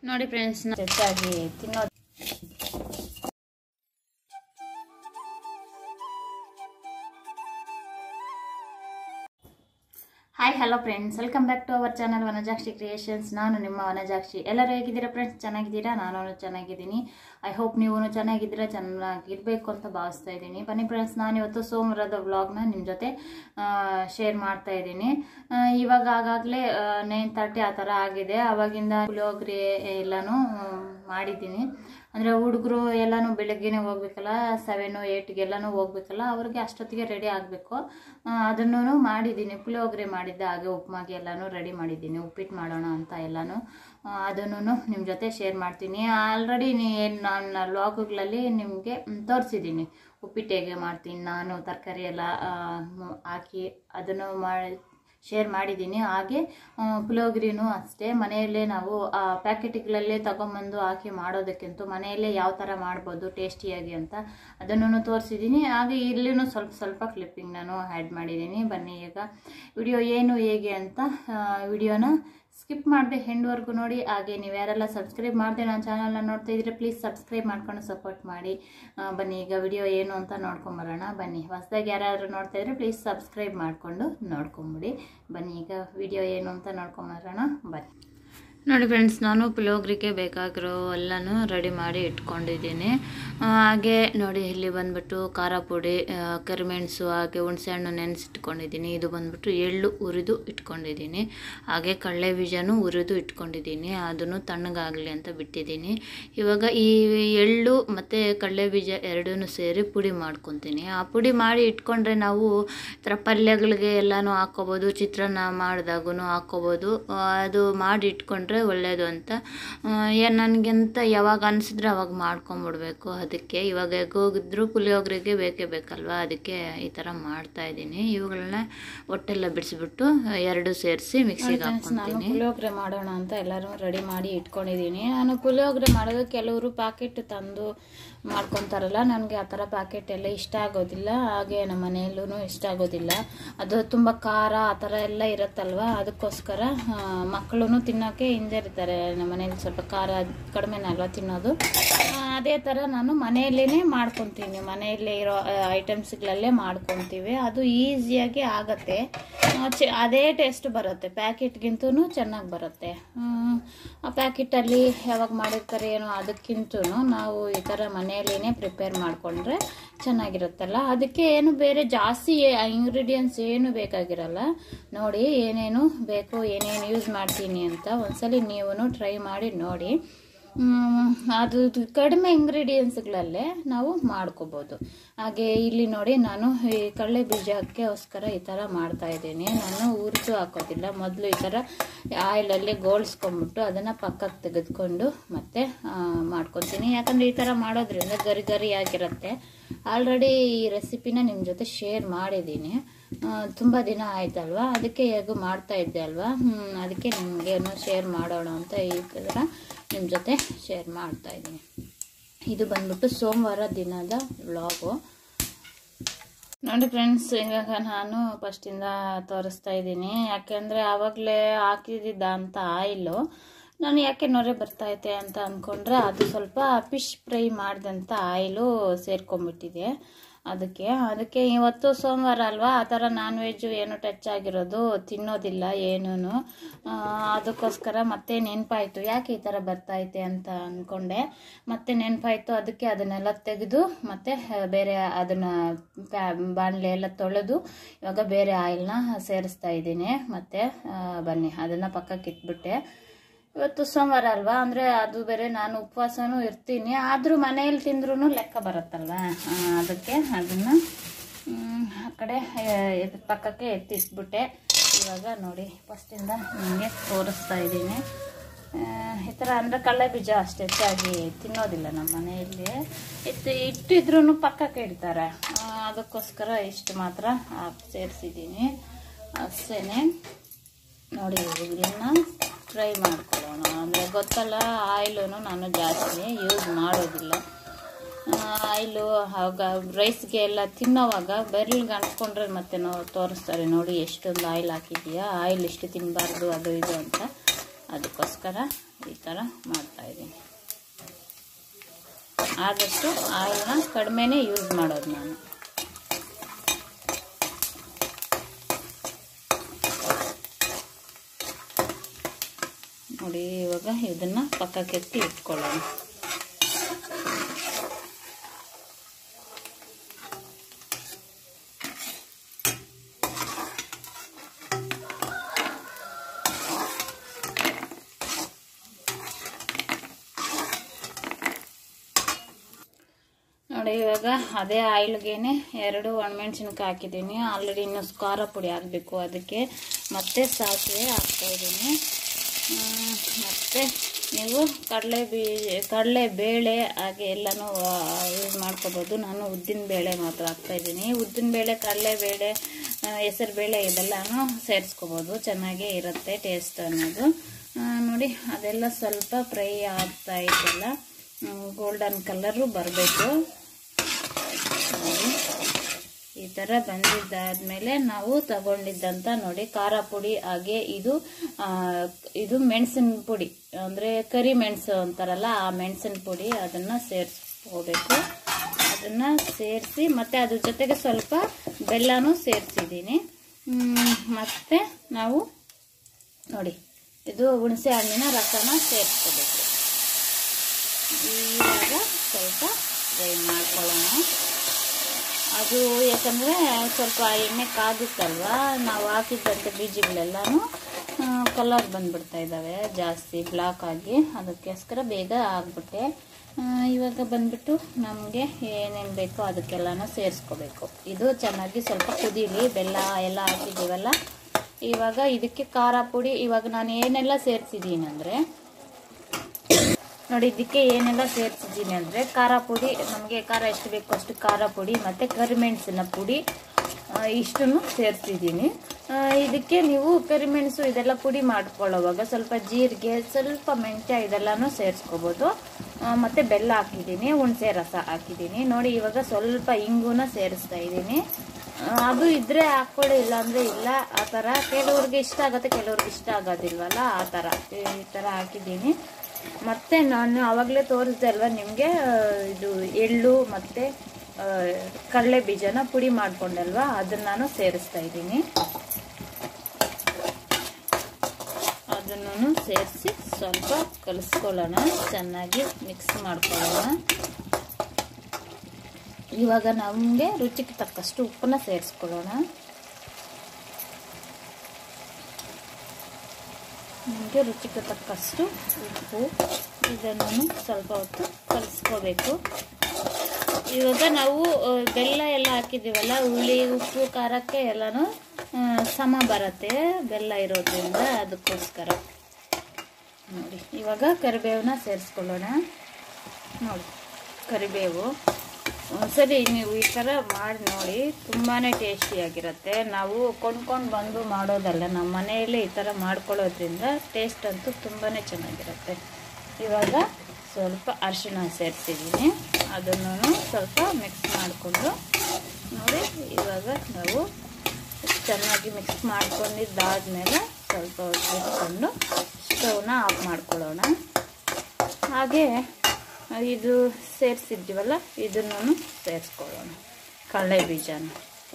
ನೋಡಿ ಫ್ರೆಂಡ್ಸ್, ಹೆಚ್ಚಾಗಿ ತಿನ್ನೋದು. Hi hello friends, welcome back to our channel Vanajakshi creations. ನಾನು ನಿಮ್ಮ ವನಜಾಕ್ಷಿ. ಎಲ್ಲರೂ ಹೇಗಿದ್ದೀರಾ ಫ್ರೆಂಡ್ಸ್? ಚೆನ್ನಾಗಿದ್ದೀರಾ? ನಾನು ಚೆನ್ನಾಗಿದ್ದೀನಿ. ಐ ಹೋಪ್ ನೀವು ಚೆನ್ನಾಗಿದ್ದೀರಾ, ಚೆನ್ನಾಗಿರಬೇಕು ಅಂತ ಭಾವಿಸ್ತಾ ಇದ್ದೀನಿ. ಬನ್ನಿ ಫ್ರೆಂಡ್ಸ್, ನಾನು ಇವತ್ತು ಸೋಮವಾರದ ವ್ಲಾಗ್ನ ನಿಮ್ಮ ಜೊತೆ ಶೇರ್ ಮಾಡ್ತಾ ಇದ್ದೀನಿ. ಇವಾಗ ಆಗಾಗಲೇ 9:30 ಆ ಥರ ಆಗಿದೆ. ಆವಾಗಿಂದ ಪುಳಿಯೋಗರೆ ಎಲ್ಲನೂ ಮಾಡಿದ್ದೀನಿ. ಅಂದರೆ ಹುಡುಗರು ಎಲ್ಲನೂ ಬೆಳಗ್ಗೆನೇ ಹೋಗ್ಬೇಕಲ್ಲ, 7, 8 ಹೋಗ್ಬೇಕಲ್ಲ, ಅವ್ರಿಗೆ ಅಷ್ಟೊತ್ತಿಗೆ ರೆಡಿ ಆಗಬೇಕು. ಅದನ್ನು ಮಾಡಿದ್ದೀನಿ. ಪುಳಿಯೋಗರೆ ಮಾಡಿದ್ದೆ, ಹಾಗೆ ಉಪ್ಪಿಗೆ ಎಲ್ಲನೂ ರೆಡಿ ಮಾಡಿದ್ದೀನಿ. ಉಪ್ಪಿಟ್ಟು ಮಾಡೋಣ ಅಂತ ಎಲ್ಲನೂ ಅದನ್ನು ನಿಮ್ಮ ಜೊತೆ ಶೇರ್ ಮಾಡ್ತೀನಿ. ಆಲ್ರೆಡಿ ನಾನು ವ್ಲಾಗ್ಗಳಲ್ಲಿ ನಿಮಗೆ ತೋರಿಸಿದ್ದೀನಿ ಉಪ್ಪಿಟ್ಟು ಹೇಗೆ ಮಾಡ್ತೀನಿ ನಾನು, ತರಕಾರಿ ಎಲ್ಲ ಹಾಕಿ ಅದನ್ನು ಶೇರ್ ಮಾಡಿದ್ದೀನಿ. ಹಾಗೆ ಪುಳಿಯೋಗರೆನೂ ಅಷ್ಟೇ, ಮನೆಯಲ್ಲೇ ನಾವು ಪ್ಯಾಕೆಟ್ಗಳಲ್ಲೇ ತಗೊಂಬಂದು ಹಾಕಿ ಮಾಡೋದಕ್ಕಿಂತ ಮನೆಯಲ್ಲೇ ಯಾವ ಥರ ಮಾಡ್ಬೋದು ಟೇಸ್ಟಿಯಾಗಿ ಅಂತ ಅದನ್ನು ತೋರಿಸಿದ್ದೀನಿ. ಹಾಗೆ ಇಲ್ಲಿನೂ ಸ್ವಲ್ಪ ಕ್ಲಿಪ್ಪಿಂಗ್ ನಾನು ಆ್ಯಡ್ ಮಾಡಿದ್ದೀನಿ. ಬನ್ನಿ ಈಗ ವಿಡಿಯೋ ಏನು ಹೇಗೆ ಅಂತ ವಿಡಿಯೋನ ಸ್ಕಿಪ್ ಮಾಡದೆ ಎಂಡ್ವರೆಗೂ ನೋಡಿ. ಹಾಗೆ ನೀವು ಯಾರೆಲ್ಲ ಸಬ್ಸ್ಕ್ರೈಬ್ ಮಾಡದೆ ನನ್ನ ಚಾನಲ್ನ ನೋಡ್ತಾ ಇದ್ರೆ ಪ್ಲೀಸ್ ಸಬ್ಸ್ಕ್ರೈಬ್ ಮಾಡ್ಕೊಂಡು ಸಪೋರ್ಟ್ ಮಾಡಿ. ಬನ್ನಿ ಈಗ ವಿಡಿಯೋ ಏನು ಅಂತ ನೋಡ್ಕೊಂಬರೋಣ. ಬನ್ನಿ, ಹೊಸದಾಗಿ ಯಾರಾದರೂ ನೋಡ್ತಾ ಇದ್ರೆ ಪ್ಲೀಸ್ ಸಬ್ಸ್ಕ್ರೈಬ್ ಮಾಡಿಕೊಂಡು ನೋಡ್ಕೊಂಬಿಡಿ. ಬನ್ನಿ ಈಗ ವಿಡಿಯೋ ಏನು ಅಂತ ನೋಡ್ಕೊಂಬರೋಣ. ಬನ್ನಿ ನೋಡಿ ಫ್ರೆಂಡ್ಸ್, ನಾನು ಪುಳಿಯೋಗರೆಗೆ ಬೇಕಾಗಿರೋ ಎಲ್ಲನೂ ರೆಡಿ ಮಾಡಿ ಇಟ್ಕೊಂಡಿದ್ದೀನಿ. ಹಾಗೆ ನೋಡಿ, ಇಲ್ಲಿ ಬಂದ್ಬಿಟ್ಟು ಖಾರ ಪುಡಿ, ಕರಿಮೆಣಸು, ಹಾಗೆ ಹುಣಸೆಹಣ್ಣು ನೆನೆಸಿಟ್ಕೊಂಡಿದ್ದೀನಿ. ಇದು ಬಂದ್ಬಿಟ್ಟು ಎಳ್ಳು ಹುರಿದು ಇಟ್ಕೊಂಡಿದ್ದೀನಿ. ಹಾಗೆ ಕಡಲೆ ಬೀಜನೂ ಹುರಿದು ಇಟ್ಕೊಂಡಿದ್ದೀನಿ. ಅದನ್ನು ತಣ್ಣಗಾಗಲಿ ಅಂತ ಬಿಟ್ಟಿದ್ದೀನಿ. ಇವಾಗ ಈ ಎಳ್ಳು ಮತ್ತು ಕಡಲೆ ಬೀಜ ಎರಡೂ ಸೇರಿ ಪುಡಿ ಮಾಡ್ಕೊತೀನಿ. ಆ ಪುಡಿ ಮಾಡಿ ಇಟ್ಕೊಂಡ್ರೆ ನಾವು ಈ ಥರ ಪಲ್ಯಗಳಿಗೆ ಎಲ್ಲನೂ ಹಾಕ್ಕೋಬೋದು, ಚಿತ್ರಾನ್ನ ಮಾಡಿದಾಗೂ ಹಾಕ್ಕೋಬೋದು. ಅದು ಮಾಡಿ ಇಟ್ಕೊಂಡ್ರೆ ಒಳ್ಳೆಯದು ಅಂತ ನನಗಂತ ಯಾವಾಗ ಅನಿಸಿದ್ರೆ ಅವಾಗ ಮಾಡ್ಕೊಂಬಿಡ್ಬೇಕು. ಅದಕ್ಕೆ ಇವಾಗ ಹೋಗಿದ್ರು ಪುಳಿಯೋಗರೆಗೆ ಬೇಕಲ್ವಾ, ಅದಕ್ಕೆ ಈ ಥರ ಮಾಡ್ತಾ ಇದ್ದೀನಿ. ಇವುಗಳನ್ನ ಒಟ್ಟೆಲ್ಲ ಬಿಡಿಸ್ಬಿಟ್ಟು ಎರಡು ಸೇರಿಸಿ ಮಿಕ್ಸಿಗೆ ಹಾಕ್ಕೊತೀನಿ. ಪುಳಿಯೋಗರೆ ಮಾಡೋಣ ಅಂತ ಎಲ್ಲರೂ ರೆಡಿ ಮಾಡಿ ಇಟ್ಕೊಂಡಿದ್ದೀನಿ. ನಾನು ಪುಳಿಯೋಗರೆ ಮಾಡೋದು ಕೆಲವರು ಪ್ಯಾಕೆಟ್ ತಂದು ಮಾಡ್ಕೊತಾರಲ್ಲ, ನನಗೆ ಆ ಥರ ಪ್ಯಾಕೆಟ್ ಎಲ್ಲ ಇಷ್ಟ ಆಗೋದಿಲ್ಲ. ಹಾಗೆ ನಮ್ಮ ಮನೆಯಲ್ಲೂ ಇಷ್ಟ ಆಗೋದಿಲ್ಲ. ಅದು ತುಂಬ ಖಾರ ಆ ಥರ ಎಲ್ಲ ಇರುತ್ತಲ್ವ, ಅದಕ್ಕೋಸ್ಕರ ಮಕ್ಕಳು ತಿನ್ನೋಕ್ಕೆ ಹಿಂಜರಿತಾರೆ. ನಮ್ಮ ಮನೇಲಿ ಸ್ವಲ್ಪ ಖಾರ ಕಡಿಮೆನಲ್ವ ತಿನ್ನೋದು. ಅದೇ ಥರ ನಾನು ಮನೆಯಲ್ಲೇ ಮಾಡ್ಕೊತೀನಿ. ಮನೆಯಲ್ಲೇ ಇರೋ ಐಟಮ್ಸ್ಗಳಲ್ಲೇ ಮಾಡ್ಕೊತೀವಿ. ಅದು ಈಸಿಯಾಗಿ ಆಗತ್ತೆ, ಅದೇ ಟೇಸ್ಟ್ ಬರುತ್ತೆ. ಪ್ಯಾಕೆಟ್ಗಿಂತೂ ಚೆನ್ನಾಗಿ ಬರುತ್ತೆ. ಆ ಪ್ಯಾಕೆಟಲ್ಲಿ ಯಾವಾಗ ಮಾಡಿರ್ತಾರೆ ಏನೋ ಅದಕ್ಕಿಂತ ನಾವು ಈ ಥರ ಮನೆಯಲ್ಲೇ ಪ್ರಿಪೇರ್ ಮಾಡಿಕೊಂಡ್ರೆ ಚೆನ್ನಾಗಿರುತ್ತಲ್ಲ. ಅದಕ್ಕೆ ಏನು ಬೇರೆ ಜಾಸ್ತಿ ಇಂಗ್ರೀಡಿಯೆಂಟ್ಸ್ ಏನು ಬೇಕಾಗಿರಲ್ಲ. ನೋಡಿ ಏನೇನು ಬೇಕು, ಏನೇನು ಯೂಸ್ ಮಾಡ್ತೀನಿ ಅಂತ ಒಂದ್ಸಲಿ ನೀವು ಟ್ರೈ ಮಾಡಿ ನೋಡಿ. ಅದು ಕಡಿಮೆ ಇಂಗ್ರೀಡಿಯೆಂಟ್ಸ್ಗಳಲ್ಲೇ ನಾವು ಮಾಡ್ಕೋಬೋದು. ಹಾಗೆ ಇಲ್ಲಿ ನೋಡಿ, ನಾನು ಈ ಕಡಲೆ ಬೀಜಕ್ಕೋಸ್ಕರ ಈ ಥರ ಮಾಡ್ತಾ ಇದ್ದೀನಿ. ನಾನು ಹುರಿದು ಹಾಕೋದಿಲ್ಲ. ಮೊದಲು ಈ ಥರ ಆಯಿಲಲ್ಲಿ ಗೋಳಿಸ್ಕೊಂಡ್ಬಿಟ್ಟು ಅದನ್ನು ಪಕ್ಕಕ್ಕೆ ತೆಗೆದುಕೊಂಡು ಮತ್ತೆ ಮಾಡ್ಕೊತೀನಿ. ಯಾಕಂದರೆ ಈ ಥರ ಮಾಡೋದ್ರಿಂದ ಗರಿ ಆಗಿರುತ್ತೆ. ಆಲ್ರೆಡಿ ಈ ರೆಸಿಪಿನ ನಿಮ್ಮ ಜೊತೆ ಶೇರ್ ಮಾಡಿದ್ದೀನಿ, ತುಂಬ ದಿನ ಆಯ್ತಲ್ವಾ, ಅದಕ್ಕೆ ಹೇಗೂ ಮಾಡ್ತಾ ಇದ್ದೆ ಅಲ್ವಾ, ಅದಕ್ಕೆ ನಿಮಗೇನು ಶೇರ್ ಮಾಡೋಣ ಅಂತ ಈ ಥರ ನಿಮ್ಮ ಜೊತೆ ಶೇರ್ ಮಾಡ್ತಾ ಇದ್ದೀನಿ. ಇದು ಬಂದ್ಬಿಟ್ಟು ಸೋಮವಾರ ದಿನದ ವ್ಲಾಗು. ನೋಡಿ ಫ್ರೆಂಡ್ಸ್, ಇವಾಗ ನಾನು ಫಸ್ಟಿಂದ ತೋರಿಸ್ತಾ ಇದ್ದೀನಿ. ಯಾಕೆಂದರೆ ಆವಾಗಲೇ ಹಾಕಿದ್ದ ಅಂತ ಆಯಿಲು ನಾನು ಯಾಕೆ ನೊರೆ ಬರ್ತೈತೆ ಅಂತ ಅಂದ್ಕೊಂಡ್ರೆ ಅದು ಸ್ವಲ್ಪ ಫಿಶ್ ಫ್ರೈ ಮಾಡಿದಂಥ ಆಯಿಲು ಸೇರ್ಕೊಂಡ್ಬಿಟ್ಟಿದೆ. ಅದಕ್ಕೆ ಇವತ್ತು ಸೋಮವಾರ ಅಲ್ವಾ, ಆ ಥರ ನಾನ್ ವೆಜ್ಜು ಏನು ಟಚ್ ಆಗಿರೋದು ತಿನ್ನೋದಿಲ್ಲ ಏನೂ. ಅದಕ್ಕೋಸ್ಕರ ಮತ್ತೆ ನೆನಪಾಯಿತು ಯಾಕೆ ಈ ಥರ ಬರ್ತೈತೆ ಅಂತ ಅಂದ್ಕೊಂಡೆ. ಮತ್ತೆ ನೆನಪಾಯಿತು, ಅದಕ್ಕೆ ಅದನ್ನೆಲ್ಲ ತೆಗೆದು ಮತ್ತೆ ಬೇರೆ ಅದನ್ನು ಬಾಣಲೆ ಎಲ್ಲ ತೊಳೆದು ಇವಾಗ ಬೇರೆ ಆಯಿಲ್ನ ಸೇರಿಸ್ತಾ ಇದ್ದೀನಿ. ಮತ್ತೆ ಬನ್ನಿ ಅದನ್ನು ಪಕ್ಕಕ್ಕೆ ಇಟ್ಬಿಟ್ಟೆ. ಇವತ್ತು ಸೋಮವಾರ ಅಲ್ವಾ, ಅಂದರೆ ಅದು ಬೇರೆ ನಾನು ಉಪವಾಸನೂ ಇರ್ತೀನಿ. ಆದರೂ ಮನೆಯಲ್ಲಿ ತಿಂದ್ರೂ ಲೆಕ್ಕ ಬರುತ್ತಲ್ವ, ಅದಕ್ಕೆ ಅದನ್ನು ಆ ಕಡೆ ಪಕ್ಕಕ್ಕೆ ಎತ್ತಿಟ್ಬಿಟ್ಟೆ. ಇವಾಗ ನೋಡಿ ಫಸ್ಟಿಂದ ನಿಮಗೆ ತೋರಿಸ್ತಾ ಇದ್ದೀನಿ. ಈ ಥರ ಅಂದರೆ ಕಡಲೆ ಬೀಜ ಅಷ್ಟು ಹೆಚ್ಚಾಗಿ ತಿನ್ನೋದಿಲ್ಲ ನಮ್ಮ ಮನೆಯಲ್ಲಿ. ಇಟ್ಟಿದ್ರೂ ಪಕ್ಕಕ್ಕೆ ಇಡ್ತಾರೆ. ಅದಕ್ಕೋಸ್ಕರ ಇಷ್ಟು ಮಾತ್ರ ಸೇರಿಸಿದ್ದೀನಿ ಅಷ್ಟೇ. ನೋಡಿ ಇದನ್ನು ಫ್ರೈ ಮಾಡ್ಕೊಳ್ಳೋಣ. ಅಂದರೆ ಗೊತ್ತಲ್ಲ, ಆಯಿಲು ನಾನು ಜಾಸ್ತಿ ಯೂಸ್ ಮಾಡೋದಿಲ್ಲ. ಆಯಿಲು ಆವಾಗ ರೈಸ್ಗೆ ಎಲ್ಲ ತಿನ್ನೋವಾಗ ಬೆರಳಿಗೆ ಅಂಟ್ಕೊಂಡ್ರೆ ಮತ್ತೆ ತೋರಿಸ್ತಾರೆ ನೋಡಿ ಎಷ್ಟೊಂದು ಆಯಿಲ್ ಹಾಕಿದೀಯಾ, ಆಯಿಲ್ ಇಷ್ಟು ತಿನ್ನಬಾರ್ದು ಅದು ಇದು ಅಂತ. ಅದಕ್ಕೋಸ್ಕರ ಈ ಥರ ಮಾಡ್ತಾಯಿದ್ದೀನಿ. ಆದಷ್ಟು ಆಯಿಲ್ನ ಕಡಿಮೆನೇ ಯೂಸ್ ಮಾಡೋದು ನಾನು. ನೋಡಿ ಇವಾಗ ಇದನ್ನು ಪಕ್ಕಕ್ಕೆತ್ತಿ ಇಟ್ಕೊಳ್ಳೋಣ. ನೋಡಿ ಇವಾಗ ಅದೇ ಆಯಿಲ್ಗೇನೆ 2 ಒಣಮೆಣಸಿನ್ಕಾಯಿ ಹಾಕಿದ್ದೀನಿ. ಆಲ್ರೆಡಿ ಇನ್ನೂ ಖಾರ ಪುಡಿ ಹಾಕಬೇಕು, ಅದಕ್ಕೆ ಮತ್ತೆ ಸಾಸಿವೆ ಹಾಕ್ತಾಯಿದ್ದೀನಿ. ಮತ್ತು ನೀವು ಕಡಲೆಬೇಳೆ ಹಾಗೆ ಎಲ್ಲನೂ ಯೂಸ್ ಮಾಡ್ಕೋಬೋದು. ನಾನು ಉದ್ದಿನಬೇಳೆ ಮಾತ್ರ ಹಾಕ್ತಾಯಿದ್ದೀನಿ. ಉದ್ದಿನಬೇಳೆ, ಕಡಲೆಬೇಳೆ, ಹೆಸರುಬೇಳೆ ಇದೆಲ್ಲನೂ ಸೇರಿಸ್ಕೋಬೋದು, ಚೆನ್ನಾಗೇ ಇರುತ್ತೆ ಟೇಸ್ಟ್ ಅನ್ನೋದು. ನೋಡಿ ಅದೆಲ್ಲ ಸ್ವಲ್ಪ ಫ್ರೈ ಆಗ್ತಾ ಇದೆಲ್ಲ, ಗೋಲ್ಡನ್ ಕಲರು ಬರಬೇಕು. ನೋಡಿ ಈ ಥರ ಬಂದಿದ್ದಾದಮೇಲೆ ನಾವು ತಗೊಂಡಿದ್ದಂಥ ನೋಡಿ ಖಾರ ಪುಡಿ, ಹಾಗೆ ಇದು ಮೆಣಸಿನ ಪುಡಿ, ಅಂದರೆ ಕರಿ ಮೆಣಸು ಅಂತಾರಲ್ಲ ಆ ಮೆಣಸಿನ ಪುಡಿ, ಅದನ್ನು ಸೇರಿಸ್ಕೋಬೇಕು. ಅದನ್ನು ಸೇರಿಸಿ ಮತ್ತು ಅದ್ರ ಜೊತೆಗೆ ಸ್ವಲ್ಪ ಬೆಲ್ಲನೂ ಸೇರಿಸಿದ್ದೀನಿ. ಮತ್ತು ನಾವು ನೋಡಿ ಇದು ಹುಣಸೆ ಹಣ್ಣಿನ ರಸನ ಸೇರಿಸ್ಕೋಬೇಕು. ಇವಾಗ ಸ್ವಲ್ಪ ಫ್ರೈ ಮಾಡ್ಕೊಳ್ಳೋಣ. ಅದು ಯಾಕಂದರೆ ಸ್ವಲ್ಪ ಎಣ್ಣೆ ಕಾದುತ್ತಲ್ವ, ನಾವು ಹಾಕಿದ್ದಂಥ ಬೀಜಗಳೆಲ್ಲನೂ ಕಲರ್ ಬಂದ್ಬಿಡ್ತಾ ಇದ್ದಾವೆ ಜಾಸ್ತಿ ಬ್ಲಾಕ್ ಆಗಿ, ಅದಕ್ಕೋಸ್ಕರ ಬೇಗ ಆಗಿಬಿಟ್ಟೆ. ಇವಾಗ ಬಂದ್ಬಿಟ್ಟು ನಮಗೆ ಏನೇನು ಬೇಕೋ ಅದಕ್ಕೆಲ್ಲನೂ ಸೇರಿಸ್ಕೋಬೇಕು. ಇದು ಚೆನ್ನಾಗಿ ಸ್ವಲ್ಪ ಕುದೀಲಿ, ಬೆಲ್ಲ ಎಲ್ಲ ಹಾಕಿದ್ದೀವಲ್ಲ. ಇವಾಗ ಇದಕ್ಕೆ ಖಾರ ಪುಡಿ ಇವಾಗ ನಾನು ಏನೆಲ್ಲ ಸೇರಿಸಿದ್ದೀನಿ ಅಂದರೆ ನೋಡಿ, ಇದಕ್ಕೆ ಏನೆಲ್ಲ ಸೇರಿಸಿದ್ದೀನಿ ಅಂದರೆ ಖಾರ ಪುಡಿ, ನಮಗೆ ಖಾರ ಎಷ್ಟು ಬೇಕು ಅಷ್ಟು ಖಾರ ಪುಡಿ ಮತ್ತು ಕರಿಮೆಣಸಿನ ಪುಡಿ ಇಷ್ಟನ್ನು ಸೇರಿಸಿದ್ದೀನಿ. ಇದಕ್ಕೆ ನೀವು ಕರಿಮೆಣಸು ಇದೆಲ್ಲ ಪುಡಿ ಮಾಡ್ಕೊಳ್ಳೋವಾಗ ಸ್ವಲ್ಪ ಜೀರಿಗೆ, ಸ್ವಲ್ಪ ಮೆಂತ್ಯ ಇದೆಲ್ಲನೂ ಸೇರಿಸ್ಕೋಬೋದು. ಮತ್ತು ಬೆಲ್ಲ ಹಾಕಿದ್ದೀನಿ, ಹುಣಸೆ ರಸ ಹಾಕಿದ್ದೀನಿ. ನೋಡಿ ಇವಾಗ ಸ್ವಲ್ಪ ಇಂಗುನ ಸೇರಿಸ್ತಾ ಇದ್ದೀನಿ. ಅದು ಇದ್ದರೆ ಹಾಕ್ಕೊಳ್ಳಿ, ಇಲ್ಲ ಅಂದರೆ ಇಲ್ಲ. ಆ ಥರ ಕೆಲವ್ರಿಗೆ ಇಷ್ಟ ಆಗುತ್ತೆ, ಕೆಲವ್ರಿಗೆ ಇಷ್ಟ ಆಗೋದಿಲ್ವಲ್ಲ, ಆ ಥರ ಈ ಥರ ಹಾಕಿದ್ದೀನಿ. ಮತ್ತು ನಾನು ಆವಾಗಲೇ ತೋರಿಸ್ದೆ ಅಲ್ವ ನಿಮಗೆ, ಇದು ಎಳ್ಳು ಮತ್ತು ಕಡಲೆ ಬೀಜನ ಪುಡಿ ಮಾಡ್ಕೊಂಡಲ್ವ, ಅದನ್ನು ನಾನು ಸೇರಿಸ್ತಾ ಇದ್ದೀನಿ. ಅದನ್ನು ಸೇರಿಸಿ ಸ್ವಲ್ಪ ಕಲಿಸ್ಕೊಳ್ಳೋಣ, ಚೆನ್ನಾಗಿ ಮಿಕ್ಸ್ ಮಾಡ್ಕೊಳ್ಳೋಣ. ಇವಾಗ ನಮಗೆ ರುಚಿಗೆ ತಕ್ಕಷ್ಟು ಉಪ್ಪನ್ನ ಸೇರಿಸ್ಕೊಳ್ಳೋಣ. ನಮಗೆ ರುಚಿಗೆ ತಕ್ಕಷ್ಟು ಉಪ್ಪು, ಇದನ್ನು ಸ್ವಲ್ಪ ಹೊತ್ತು ಕಲಿಸ್ಕೋಬೇಕು. ಇವಾಗ ನಾವು ಬೆಲ್ಲ ಎಲ್ಲ ಹಾಕಿದ್ದೀವಲ್ಲ, ಹುಳಿ ಉಪ್ಪು ಖಾರಕ್ಕೆ ಎಲ್ಲನೂ ಸಮ ಬರುತ್ತೆ ಬೆಲ್ಲ ಇರೋದ್ರಿಂದ, ಅದಕ್ಕೋಸ್ಕರ. ನೋಡಿ ಇವಾಗ ಕರಿಬೇವನ್ನ ಸೇರಿಸ್ಕೊಳ್ಳೋಣ. ನೋಡಿ ಕರಿಬೇವು ಸರಿ, ನೀವು ಈ ಥರ ಮಾಡಿ ನೋಡಿ, ತುಂಬಾ ಟೇಸ್ಟಿಯಾಗಿರುತ್ತೆ. ನಾವು ಕೊಂಡ್ಕೊಂಡು ಬಂದು ಮಾಡೋದಲ್ಲ, ನಮ್ಮ ಮನೆಯಲ್ಲೇ ಈ ಥರ ಮಾಡ್ಕೊಳ್ಳೋದ್ರಿಂದ ಟೇಸ್ಟ್ ಅಂತೂ ತುಂಬಾ ಚೆನ್ನಾಗಿರುತ್ತೆ. ಇವಾಗ ಸ್ವಲ್ಪ ಅರಿಶಿಣ ಸೇರಿಸಿದ್ದೀನಿ, ಅದನ್ನು ಸ್ವಲ್ಪ ಮಿಕ್ಸ್ ಮಾಡಿಕೊಂಡು ನೋಡಿ. ಇವಾಗ ನಾವು ಚೆನ್ನಾಗಿ ಮಿಕ್ಸ್ ಮಾಡ್ಕೊಂಡಿದ್ದಾದಮೇಲೆ ಸ್ವಲ್ಪ ಇಟ್ಕೊಂಡು ಸ್ಟವ್ನ ಆಫ್ ಮಾಡ್ಕೊಳ್ಳೋಣ. ಹಾಗೆ ಇದು ಸೇರಿಸಿದ್ದೀವಲ್ಲ, ಇದನ್ನು ಸೇರಿಸ್ಕೊಳ್ಳೋಣ, ಕಡಲೆ ಬೀಜನ.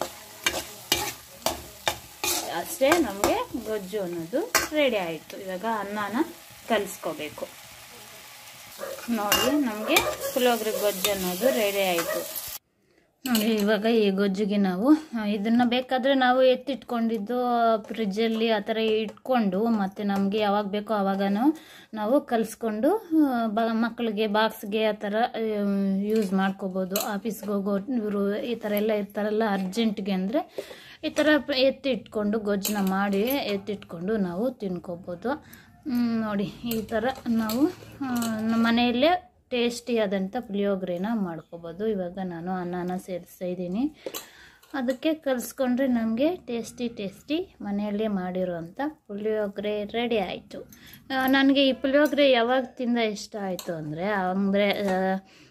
ಅಷ್ಟೇ, ನಮಗೆ ಗೊಜ್ಜು ಅನ್ನೋದು ರೆಡಿ ಆಯಿತು. ಇವಾಗ ಅನ್ನನ ಕಲಿಸ್ಕೋಬೇಕು. ನೋಡಿ ನಮಗೆ ಪುಳಿಯೋಗರೆ ಗೊಜ್ಜು ಅನ್ನೋದು ರೆಡಿ ಆಯಿತು. ನೋಡಿ ಇವಾಗ ಈ ಗೊಜ್ಜಿಗೆ ನಾವು ಇದನ್ನು ಬೇಕಾದರೆ ನಾವು ಎತ್ತಿಟ್ಕೊಂಡಿದ್ದು ಫ್ರಿಜ್ಜಲ್ಲಿ ಆ ಥರ ಇಟ್ಕೊಂಡು, ಮತ್ತು ನಮಗೆ ಯಾವಾಗ ಬೇಕೋ ಆವಾಗ ನಾವು ಕಲಿಸ್ಕೊಂಡು ಮಕ್ಕಳಿಗೆ ಬಾಕ್ಸ್ಗೆ ಆ ಥರ ಯೂಸ್ ಮಾಡ್ಕೋಬೋದು. ಆಫೀಸ್ಗೆ ಹೋಗೋ ಇವರು ಈ ಥರ ಎಲ್ಲ ಇರ್ತಾರಲ್ಲ ಅರ್ಜೆಂಟ್ಗೆ ಅಂದರೆ, ಈ ಥರ ಎತ್ತಿಟ್ಕೊಂಡು ಗೊಜ್ಜನ್ನ ಮಾಡಿ ಎತ್ತಿಟ್ಕೊಂಡು ನಾವು ತಿನ್ಕೋಬೋದು. ನೋಡಿ ಈ ಥರ ನಾವು ನಮ್ಮ ಮನೆಯಲ್ಲೇ ಟೇಸ್ಟಿಯಾದಂಥ ಪುಳಿಯೋಗರೆನ ಮಾಡ್ಕೋಬೋದು. ಇವಾಗ ನಾನು ಅನ್ನನ ಸೇರಿಸ್ತಾ ಇದ್ದೀನಿ, ಅದಕ್ಕೆ ಕಲಿಸ್ಕೊಂಡ್ರೆ ನಮಗೆ ಟೇಸ್ಟಿ ಮನೆಯಲ್ಲೇ ಮಾಡಿರೋವಂಥ ಪುಳಿಯೋಗರೆ ರೆಡಿ ಆಯಿತು. ನನಗೆ ಈ ಪುಳಿಯೋಗರೆ ಯಾವಾಗ ತಿಂದ ಇಷ್ಟ ಆಯಿತು ಅಂದರೆ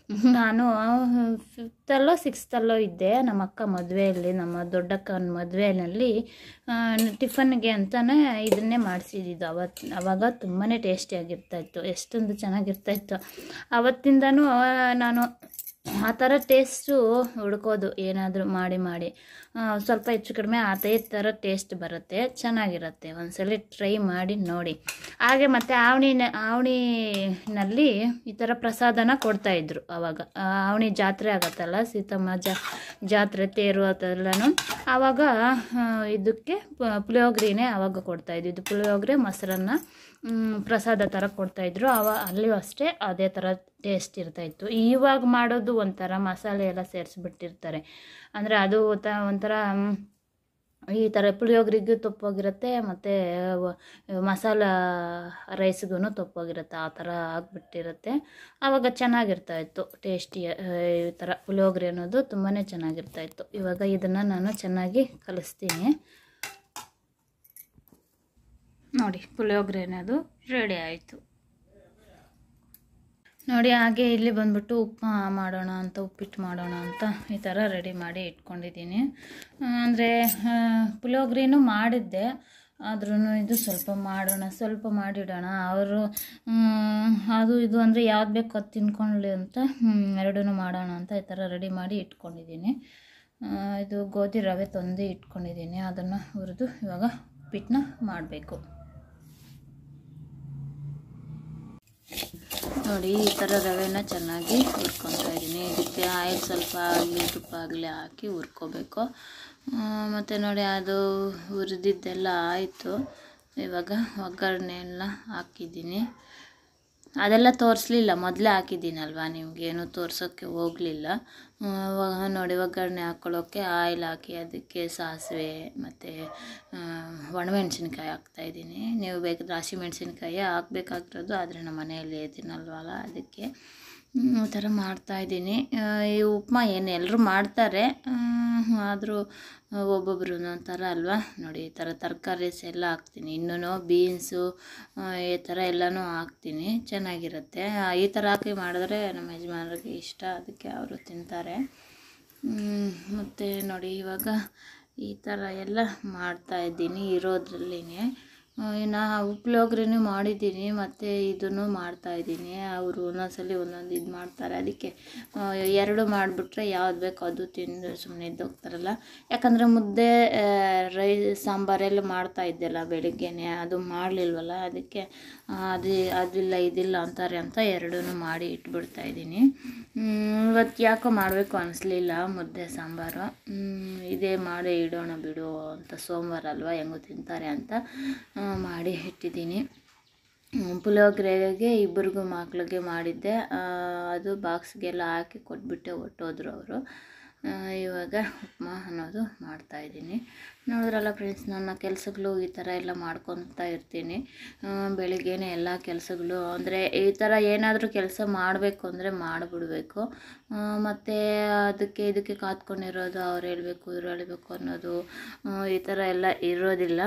ನಾನು 5th ಸಿಕ್ಸ್ತಲ್ಲೋ ಇದ್ದೆ. ನಮ್ಮ ಅಕ್ಕ ಮದುವೆಯಲ್ಲಿ, ನಮ್ಮ ದೊಡ್ಡಕ್ಕನ ಮದುವೆಯಲ್ಲಿ ಟಿಫನ್ಗೆ ಅಂತಲೇ ಇದನ್ನೇ ಮಾಡಿಸಿದ್ದು. ಆವಾಗ ತುಂಬಾ ಟೇಸ್ಟಿಯಾಗಿರ್ತಾಯಿತ್ತು, ಎಷ್ಟೊಂದು ಚೆನ್ನಾಗಿರ್ತಾಯಿತ್ತು. ಆವತ್ತಿಂದನೂ ನಾನು ಆ ಥರ ಟೇಸ್ಟು ಹುಡ್ಕೋದು, ಏನಾದರೂ ಮಾಡಿ ಸ್ವಲ್ಪ ಹೆಚ್ಚು ಕಡಿಮೆ ಅದೇ ಥರ ಟೇಸ್ಟ್ ಬರುತ್ತೆ, ಚೆನ್ನಾಗಿರುತ್ತೆ. ಒಂದ್ಸಲ ಟ್ರೈ ಮಾಡಿ ನೋಡಿ. ಹಾಗೆ ಮತ್ತು ಆವಣಿನಲ್ಲಿ ಈ ಥರ ಪ್ರಸಾದನ ಕೊಡ್ತಾಯಿದ್ರು. ಆವಾಗ ಆವಣಿ ಜಾತ್ರೆ ಆಗತ್ತಲ್ಲ, ಸೀತಮ್ಮ ಜಾತ್ರೆ ತೇರು ಅದೆಲ್ಲನೂ, ಆವಾಗ ಇದಕ್ಕೆ ಪುಳಿಯೋಗರೆನೇ ಆವಾಗ ಕೊಡ್ತಾಯಿದ್ದು. ಇದು ಪುಳಿಯೋಗರೆ ಮೊಸರನ್ನ ಪ್ರಸಾದ ಥರ ಕೊಡ್ತಾಯಿದ್ರು. ಅಲ್ಲಿಯೂ ಅಷ್ಟೇ ಅದೇ ಥರ ಟೇಸ್ಟ್ ಇರ್ತಾಯಿತ್ತು. ಇವಾಗ ಮಾಡೋದು ಒಂಥರ ಮಸಾಲೆ ಎಲ್ಲ ಸೇರಿಸ್ಬಿಟ್ಟಿರ್ತಾರೆ. ಅಂದರೆ ಅದು ಒಂಥರ ಈ ಥರ ಪುಳಿಯೋಗರೆಗೂ ತಪ್ಪೋಗಿರುತ್ತೆ, ಮತ್ತು ಮಸಾಲ ರೈಸ್ಗೂ ತಪ್ಪೋಗಿರುತ್ತೆ, ಆ ಥರ ಆಗಿಬಿಟ್ಟಿರುತ್ತೆ. ಆವಾಗ ಚೆನ್ನಾಗಿರ್ತಾಯಿತ್ತು ಟೇಸ್ಟಿ. ಈ ಥರ ಪುಳಿಯೋಗರೆ ಅನ್ನೋದು ತುಂಬಾ ಚೆನ್ನಾಗಿರ್ತಾಯಿತ್ತು. ಇವಾಗ ಇದನ್ನು ನಾನು ಚೆನ್ನಾಗಿ ಕಲಿಸ್ತೀನಿ ನೋಡಿ. ಪುಳಿಯೋಗರೆ ಅನ್ನೋದು ರೆಡಿ ಆಯಿತು ನೋಡಿ. ಹಾಗೆ ಇಲ್ಲಿ ಬಂದ್ಬಿಟ್ಟು ಉಪ್ಪಿಟ್ಟು ಮಾಡೋಣ ಅಂತ ಈ ಥರ ರೆಡಿ ಮಾಡಿ ಇಟ್ಕೊಂಡಿದ್ದೀನಿ. ಅಂದರೆ ಪುಳಿಯೋಗರೆನೂ ಮಾಡಿದ್ದೆ, ಆದ್ರೂ ಇದು ಸ್ವಲ್ಪ ಮಾಡಿಡೋಣ. ಅವರು ಅದು ಇದು ಅಂದರೆ ಯಾವ್ದು ಬೇಕೋ ಅದು ತಿನ್ಕೊಳ್ಳಿ ಅಂತ ಎರಡೂ ಮಾಡೋಣ ಅಂತ ಈ ಥರ ರೆಡಿ ಮಾಡಿ ಇಟ್ಕೊಂಡಿದ್ದೀನಿ. ಇದು ಗೋಧಿ ರವೆ ತಂದು ಇಟ್ಕೊಂಡಿದ್ದೀನಿ, ಅದನ್ನು ಹುರಿದು ಇವಾಗ ಉಪ್ಪಿಟ್ಟನ್ನ ಮಾಡಬೇಕು ನೋಡಿ. ಈ ಥರ ರವೆನ ಚೆನ್ನಾಗಿ ಹುರ್ಕೊತಾ ಇದ್ದೀನಿ. ಇದಕ್ಕೆ ಆಯಿಲ್ ಸ್ವಲ್ಪ ಆಗಲಿ ತುಪ್ಪ ಆಗಲಿ ಹಾಕಿ ಹುರ್ಕೋಬೇಕು. ಮತ್ತು ನೋಡಿ, ಅದು ಹುರಿದಿದ್ದೆಲ್ಲ ಆಯಿತು. ಇವಾಗ ಒಗ್ಗರಣೆ ಎಲ್ಲ ಹಾಕಿದ್ದೀನಿ. ಅದೆಲ್ಲ ತೋರಿಸ್ಲಿಲ್ಲ, ಮೊದಲೇ ಹಾಕಿದ್ದೀನಲ್ವ, ನಿಮಗೇನು ತೋರ್ಸೋಕ್ಕೆ ಹೋಗಲಿಲ್ಲ. ನೋಡಿ, ಒಗ್ಗರಣೆ ಹಾಕ್ಕೊಳ್ಳೋಕ್ಕೆ ಆಯಿಲ್ ಹಾಕಿ ಅದಕ್ಕೆ ಸಾಸಿವೆ ಮತ್ತು ಒಣಮೆಣ್ಸಿನ್ಕಾಯಿ ಹಾಕ್ತಾಯಿದ್ದೀನಿ. ನೀವು ಬೇಕಾದ್ರೆ ಹಸಿಮೆಣ್ಸಿನ್ಕಾಯಿ ಹಾಕಬೇಕಾಗಿರೋದು, ಆದರೆ ನಮ್ಮ ಮನೆಯಲ್ಲಿ ಇದ್ದೀನಲ್ವಲ್ಲ ಅದಕ್ಕೆ ಈ ಥರ ಮಾಡ್ತಾಯಿದ್ದೀನಿ. ಈ ಉಪ್ಮಾ ಏನು ಎಲ್ಲರೂ ಮಾಡ್ತಾರೆ, ಆದರೂ ಒಬ್ಬೊಬ್ಬರು ಒಂಥರ ಅಲ್ವಾ. ನೋಡಿ, ಈ ಥರ ತರಕಾರೀಸ್ ಎಲ್ಲ ಹಾಕ್ತೀನಿ, ಇನ್ನೂ ಬೀನ್ಸು ಈ ಥರ ಎಲ್ಲನೂ ಹಾಕ್ತೀನಿ, ಚೆನ್ನಾಗಿರುತ್ತೆ. ಈ ಥರ ಹಾಕಿ ಮಾಡಿದ್ರೆ ನಮ್ಮ ಯಜಮಾನರಿಗೆ ಇಷ್ಟ, ಅದಕ್ಕೆ ಅವರು ತಿಂತಾರೆ. ಮತ್ತು ನೋಡಿ, ಇವಾಗ ಈ ಥರ ಎಲ್ಲ ಮಾಡ್ತಾಯಿದ್ದೀನಿ ಇರೋದ್ರಲ್ಲಿನೇ. ಇನ್ನು ಪುಳಿಯೋಗರೆನೂ ಮಾಡಿದ್ದೀನಿ, ಮತ್ತು ಇದನ್ನು ಮಾಡ್ತಾಯಿದ್ದೀನಿ. ಅವರು ಒಂದೊಂದ್ಸಲಿ ಒಂದೊಂದು ಇದು ಮಾಡ್ತಾರೆ, ಅದಕ್ಕೆ ಎರಡು ಮಾಡಿಬಿಟ್ರೆ ಯಾವ್ದು ಬೇಕೋ ಅದು ತಿಂದು ಸುಮ್ಮನೆ ಇದ್ದೋಗ್ತಾರಲ್ಲ. ಯಾಕಂದರೆ ಮುದ್ದೆ ಸಾಂಬಾರೆಲ್ಲ ಮಾಡ್ತಾಯಿದ್ದೆಲ್ಲ ಬೆಳಿಗ್ಗೆನೇ, ಅದು ಮಾಡಲಿಲ್ವಲ್ಲ, ಅದಕ್ಕೆ ಅದಿಲ್ಲ ಇದಿಲ್ಲ ಅಂತಾರೆ ಅಂತ ಎರಡೂ ಮಾಡಿ ಇಟ್ಬಿಡ್ತಾಯಿದ್ದೀನಿ. ಇವತ್ತು ಯಾಕೋ ಮಾಡಬೇಕು ಅನಿಸ್ಲಿಲ್ಲ ಮುದ್ದೆ ಸಾಂಬಾರು, ಇದೇ ಮಾಡಿ ಇಡೋಣ ಬಿಡು ಅಂತ, ಸೋಮವಾರ ಅಲ್ವಾ ಹೆಂಗೂ ತಿಂತಾರೆ ಅಂತ ಮಾಡಿ ಇಟ್ಟಿದ್ದೀನಿ. ಪುಳಿಯೋಗರೆಗೆ ಇಬ್ಬರಿಗೂ ಮಕ್ಳಿಗೆ ಮಾಡಿದ್ದೆ, ಅದು ಬಾಕ್ಸ್ಗೆಲ್ಲ ಹಾಕಿ ಕೊಟ್ಬಿಟ್ಟೆ ಹೊಟ್ಟೋದ್ರು ಅವರು. ಇವಾಗ ಉಪ್ಮಾ ಅನ್ನೋದು ಮಾಡ್ತಾಯಿದ್ದೀನಿ. ನೋಡಿದ್ರಲ್ಲ ಫ್ರೆಂಡ್ಸ್, ನನ್ನ ಕೆಲಸಗಳು ಈ ಥರ ಎಲ್ಲ ಮಾಡ್ಕೊತಾ ಇರ್ತೀನಿ. ಬೆಳಿಗ್ಗೆನೇ ಎಲ್ಲ ಕೆಲಸಗಳು, ಅಂದರೆ ಈ ಥರ ಏನಾದರೂ ಕೆಲಸ ಮಾಡಬೇಕು ಅಂದರೆ ಮಾಡಿಬಿಡ್ಬೇಕು. ಮತ್ತು ಇದಕ್ಕೆ ಕಾತ್ಕೊಂಡಿರೋದು ಅವ್ರು ಹೇಳಬೇಕು ಇವ್ರು ಹೇಳಬೇಕು ಅನ್ನೋದು ಈ ಥರ ಎಲ್ಲ ಇರೋದಿಲ್ಲ.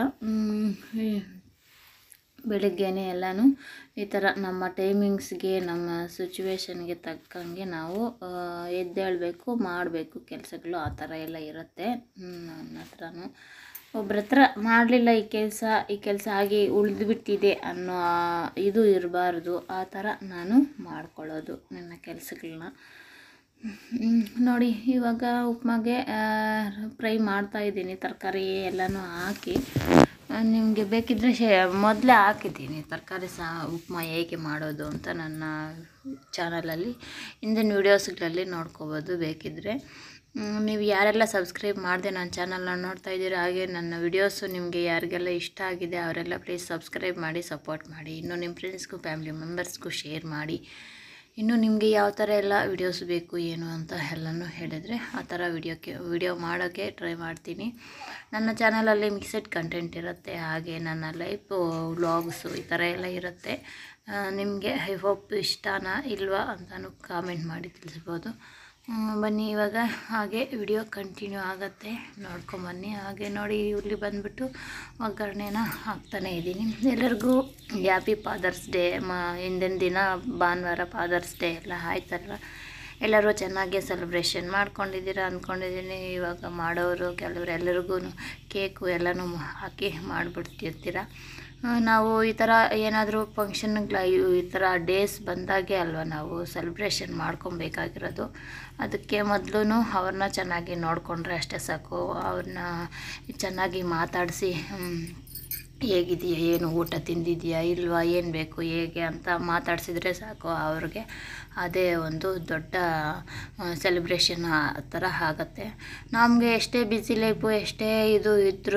ಬೆಳಿಗ್ಗೆನೇ ಎಲ್ಲನೂ ಈ ಥರ ನಮ್ಮ ಟೈಮಿಂಗ್ಸ್ಗೆ, ನಮ್ಮ ಸಿಚುವೇಶನ್ಗೆ ತಕ್ಕಂಗೆ ನಾವು ಎದ್ದೇಳಬೇಕು, ಮಾಡಬೇಕು ಕೆಲಸಗಳು, ಆ ಥರ ಎಲ್ಲ ಇರುತ್ತೆ. ನನ್ನ ಹತ್ರನೂ ಒಬ್ರ ಹತ್ರ ಮಾಡಲಿಲ್ಲ ಈ ಕೆಲಸ ಹಾಗೆ ಉಳಿದುಬಿಟ್ಟಿದೆ ಅನ್ನೋ ಇದು ಇರಬಾರ್ದು, ಆ ಥರ ನಾನು ಮಾಡ್ಕೊಳ್ಳೋದು ನನ್ನ ಕೆಲಸಗಳನ್ನ. ನೋಡಿ, ಇವಾಗ ಉಪ್ಮಾಗೆ ಫ್ರೈ ಮಾಡ್ತಾಯಿದ್ದೀನಿ, ತರಕಾರಿ ಎಲ್ಲನೂ ಹಾಕಿ. ನಿಮಗೆ ಬೇಕಿದ್ದರೆ ಮೊದಲೇ ಹಾಕಿದ್ದೀನಿ ತರಕಾರಿ ಉಪ್ಮಾ ಹೇಗೆ ಮಾಡೋದು ಅಂತ ನನ್ನ ಚಾನಲಲ್ಲಿ ಹಿಂದಿನ ವೀಡಿಯೋಸ್ಗಳಲ್ಲಿ ನೋಡ್ಕೋಬೋದು ಬೇಕಿದ್ದರೆ. ನೀವು ಯಾರೆಲ್ಲ ಸಬ್ಸ್ಕ್ರೈಬ್ ಮಾಡಿದೆ ನನ್ನ ಚಾನಲ್ನ ನೋಡ್ತಾ ಇದ್ದೀರಾ, ಹಾಗೆ ನನ್ನ ವಿಡಿಯೋಸು ನಿಮಗೆ ಯಾರಿಗೆಲ್ಲ ಇಷ್ಟ ಆಗಿದೆ ಅವರೆಲ್ಲ ಪ್ಲೀಸ್ ಸಬ್ಸ್ಕ್ರೈಬ್ ಮಾಡಿ ಸಪೋರ್ಟ್ ಮಾಡಿ. ಇನ್ನೂ ನಿಮ್ಮ ಫ್ರೆಂಡ್ಸ್ಗೂ ಫ್ಯಾಮಿಲಿ ಮೆಂಬರ್ಸ್ಗೂ ಶೇರ್ ಮಾಡಿ. ಇನ್ನು ನಿಮಗೆ ಯಾವ ಥರ ಎಲ್ಲ ವಿಡಿಯೋಸ್ ಬೇಕು ಏನು ಅಂತ ಎಲ್ಲನೂ ಹೇಳಿದ್ರೆ ಆ ಥರ ವಿಡಿಯೋ ಮಾಡೋಕ್ಕೆ ಟ್ರೈ ಮಾಡ್ತೀನಿ. ನನ್ನ ಚಾನಲಲ್ಲಿ ಮಿಕ್ಸೆಡ್ ಕಂಟೆಂಟ್ ಇರುತ್ತೆ, ಹಾಗೆ ನನ್ನ ಲೈಫ್ ವ್ಲಾಗ್ಸು ಈ ಥರ ಎಲ್ಲ ಇರುತ್ತೆ. ನಿಮಗೆ ಐ ಹೋಪ್ ಇಷ್ಟನಾ ಇಲ್ವಾ ಅಂತಲೂ ಕಾಮೆಂಟ್ ಮಾಡಿ ತಿಳಿಸ್ಬೋದು. ಬನ್ನಿ ಇವಾಗ ಹಾಗೆ ವಿಡಿಯೋ ಕಂಟಿನ್ಯೂ ಆಗುತ್ತೆ, ನೋಡ್ಕೊಂಬನ್ನಿ. ಹಾಗೆ ನೋಡಿ, ಇಲ್ಲಿ ಬಂದುಬಿಟ್ಟು ಒಗ್ಗರಣೆನ ಹಾಕ್ತಾನೆ ಇದ್ದೀನಿ. ಎಲ್ಲರಿಗೂ ಹ್ಯಾಪಿ ಫಾದರ್ಸ್ ಡೇ. ಹಿಂದಿನ ದಿನ ಭಾನುವಾರ ಫಾದರ್ಸ್ ಡೇ ಎಲ್ಲ ಆಯ್ತಲ್ಲ, ಎಲ್ಲರೂ ಚೆನ್ನಾಗಿ ಸೆಲೆಬ್ರೇಷನ್ ಮಾಡ್ಕೊಂಡಿದ್ದೀರಾ ಅಂದ್ಕೊಂಡಿದ್ದೀನಿ. ಇವಾಗ ಮಾಡೋರು ಕೆಲವರು ಎಲ್ಲರಿಗೂ ಕೇಕು ಎಲ್ಲನೂ ಹಾಕಿ ಮಾಡಿಬಿಡ್ತಿರ್ತೀರ. ನಾವು ಈ ಥರ ಏನಾದರೂ ಫಂಕ್ಷನ್ಗಳ ಈ ಥರ ಡೇಸ್ ಬಂದಾಗೆ ಅಲ್ವಾ ನಾವು ಸೆಲೆಬ್ರೇಷನ್ ಮಾಡ್ಕೊಬೇಕಾಗಿರೋದು. ಅದಕ್ಕೆ ಮೊದಲು ಅವ್ರನ್ನ ಚೆನ್ನಾಗಿ ನೋಡಿಕೊಂಡ್ರೆ ಅಷ್ಟೇ ಸಾಕು. ಅವ್ರನ್ನ ಚೆನ್ನಾಗಿ ಮಾತಾಡಿಸಿ ಹೇಗಿದೆಯಾ, ಏನು ಊಟ ತಿಂದಿದೆಯಾ ಇಲ್ವಾ, ಏನು ಬೇಕು ಹೇಗೆ ಅಂತ ಮಾತಾಡಿಸಿದ್ರೆ ಸಾಕು. ಅವ್ರಿಗೆ ಅದೇ ಒಂದು ದೊಡ್ಡ ಸೆಲೆಬ್ರೇಷನ್ ಆ ಥರ ಆಗುತ್ತೆ. ನಮಗೆ ಎಷ್ಟೇ ಬ್ಯುಸಿ ಲೈಫು ಎಷ್ಟೇ ಇದು ಇದ್ರೂ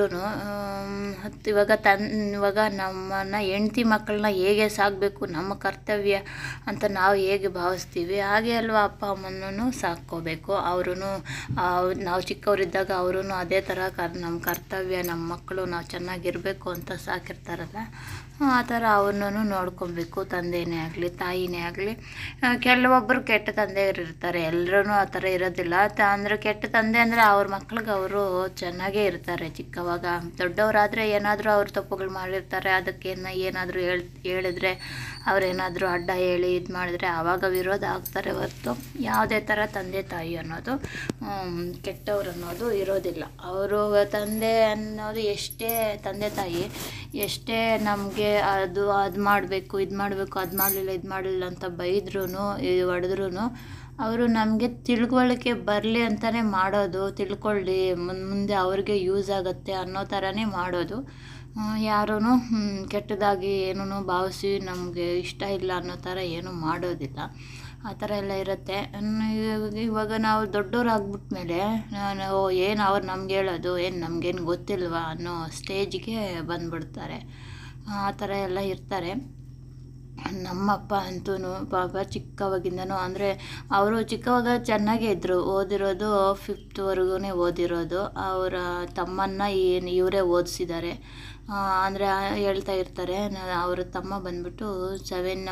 ಇವಾಗ ನಮ್ಮನ್ನು ಹೆಂಡ್ತಿ ಮಕ್ಕಳನ್ನ ಹೇಗೆ ಸಾಕಬೇಕು, ನಮ್ಮ ಕರ್ತವ್ಯ ಅಂತ ನಾವು ಹೇಗೆ ಭಾವಿಸ್ತೀವಿ ಹಾಗೆ ಅಲ್ವಾ ಅಪ್ಪ ಅಮ್ಮನೂ ಸಾಕ್ಕೋಬೇಕು. ಅವರು ನಾವು ಚಿಕ್ಕವರಿದ್ದಾಗ ಅವರು ಅದೇ ಥರ ನಮ್ಮ ಕರ್ತವ್ಯ, ನಮ್ಮ ಮಕ್ಕಳು ನಾವು ಚೆನ್ನಾಗಿರಬೇಕು ಅಂತ ಸಾಕಿರ್ತಾರಲ್ಲ, ಆ ಥರ ಅವ್ರನ್ನೂ ನೋಡ್ಕೊಬೇಕು. ತಂದೆಯೇ ಆಗಲಿ ತಾಯಿನೇ ಆಗಲಿ. ಕೆಲವೊಬ್ಬರು ಕೆಟ್ಟ ತಂದೆಯರು ಇರ್ತಾರೆ, ಎಲ್ಲರೂ ಆ ಥರ ಇರೋದಿಲ್ಲ. ಅಂದರೆ ಕೆಟ್ಟ ತಂದೆ ಅಂದರೆ ಅವ್ರ ಮಕ್ಳಿಗೆ ಅವರು ಚೆನ್ನಾಗೇ ಇರ್ತಾರೆ ಚಿಕ್ಕವಾಗ. ದೊಡ್ಡವರಾದರೆ ಏನಾದರೂ ಅವ್ರು ತಪ್ಪುಗಳು ಮಾಡಿರ್ತಾರೆ, ಅದಕ್ಕೆ ಏನಾದರೂ ಹೇಳಿದ್ರೆ ಅವರೇನಾದರೂ ಅಡ್ಡ ಹೇಳಿ ಇದು ಮಾಡಿದ್ರೆ ಆವಾಗ ವಿರೋಧ ಆಗ್ತಾರೆ ಹೊರತು ಯಾವುದೇ ಥರ ತಂದೆ ತಾಯಿ ಅನ್ನೋದು ಕೆಟ್ಟವ್ರು ಅನ್ನೋದು ಇರೋದಿಲ್ಲ. ಅವರು ತಂದೆ ಅನ್ನೋದು ಎಷ್ಟೇ ತಂದೆ ತಾಯಿ ಎಷ್ಟೇ ನಮಗೆ ಅದು ಮಾಡಬೇಕು ಇದು ಮಾಡಬೇಕು ಅದು ಮಾಡಲಿಲ್ಲ ಅಂತ ಬೈದ್ರೂ ಹೊಡೆದ್ರೂ ಅವರು ನಮಗೆ ತಿಳುವಳಿಕೆ ಬರಲಿ ಅಂತಲೇ ಮಾಡೋದು. ತಿಳ್ಕೊಳ್ಳಿ ಮುಂದೆ ಅವ್ರಿಗೆ ಯೂಸ್ ಆಗುತ್ತೆ ಅನ್ನೋ ಥರನೇ ಮಾಡೋದು. ಯಾರೂ ಕೆಟ್ಟದಾಗಿ ಏನೂ ಭಾವಿಸಿ ನಮಗೆ ಇಷ್ಟ ಇಲ್ಲ ಅನ್ನೋ ಥರ ಏನೂ ಮಾಡೋದಿಲ್ಲ. ಆ ಥರ ಎಲ್ಲ ಇರುತ್ತೆ. ಇವಾಗ ನಾವು ದೊಡ್ಡವರಾಗ್ಬಿಟ್ಮೇಲೆ ಏನು ಅವ್ರು ನಮ್ಗೆ ಹೇಳೋದು, ಏನು ನಮಗೇನು ಗೊತ್ತಿಲ್ವಾ ಅನ್ನೋ ಸ್ಟೇಜ್ಗೆ ಬಂದುಬಿಡ್ತಾರೆ. ಆ ಥರ ಎಲ್ಲ ಇರ್ತಾರೆ. ನಮ್ಮಪ್ಪ ಅಂತೂ ಪಾಪ ಚಿಕ್ಕವಾಗಿಂದನೂ ಅಂದರೆ ಅವರು ಚಿಕ್ಕವಾಗ ಚೆನ್ನಾಗೇ ಇದ್ದರು. ಓದಿರೋದು 5th ಓದಿರೋದು. ಅವರ ತಮ್ಮನ್ನು ಇವರೇ ಓದಿಸಿದ್ದಾರೆ. ಅಂದರೆ ಹೇಳ್ತಾ ಇರ್ತಾರೆ, ಅವರ ತಮ್ಮ ಬಂದ್ಬಿಟ್ಟು 7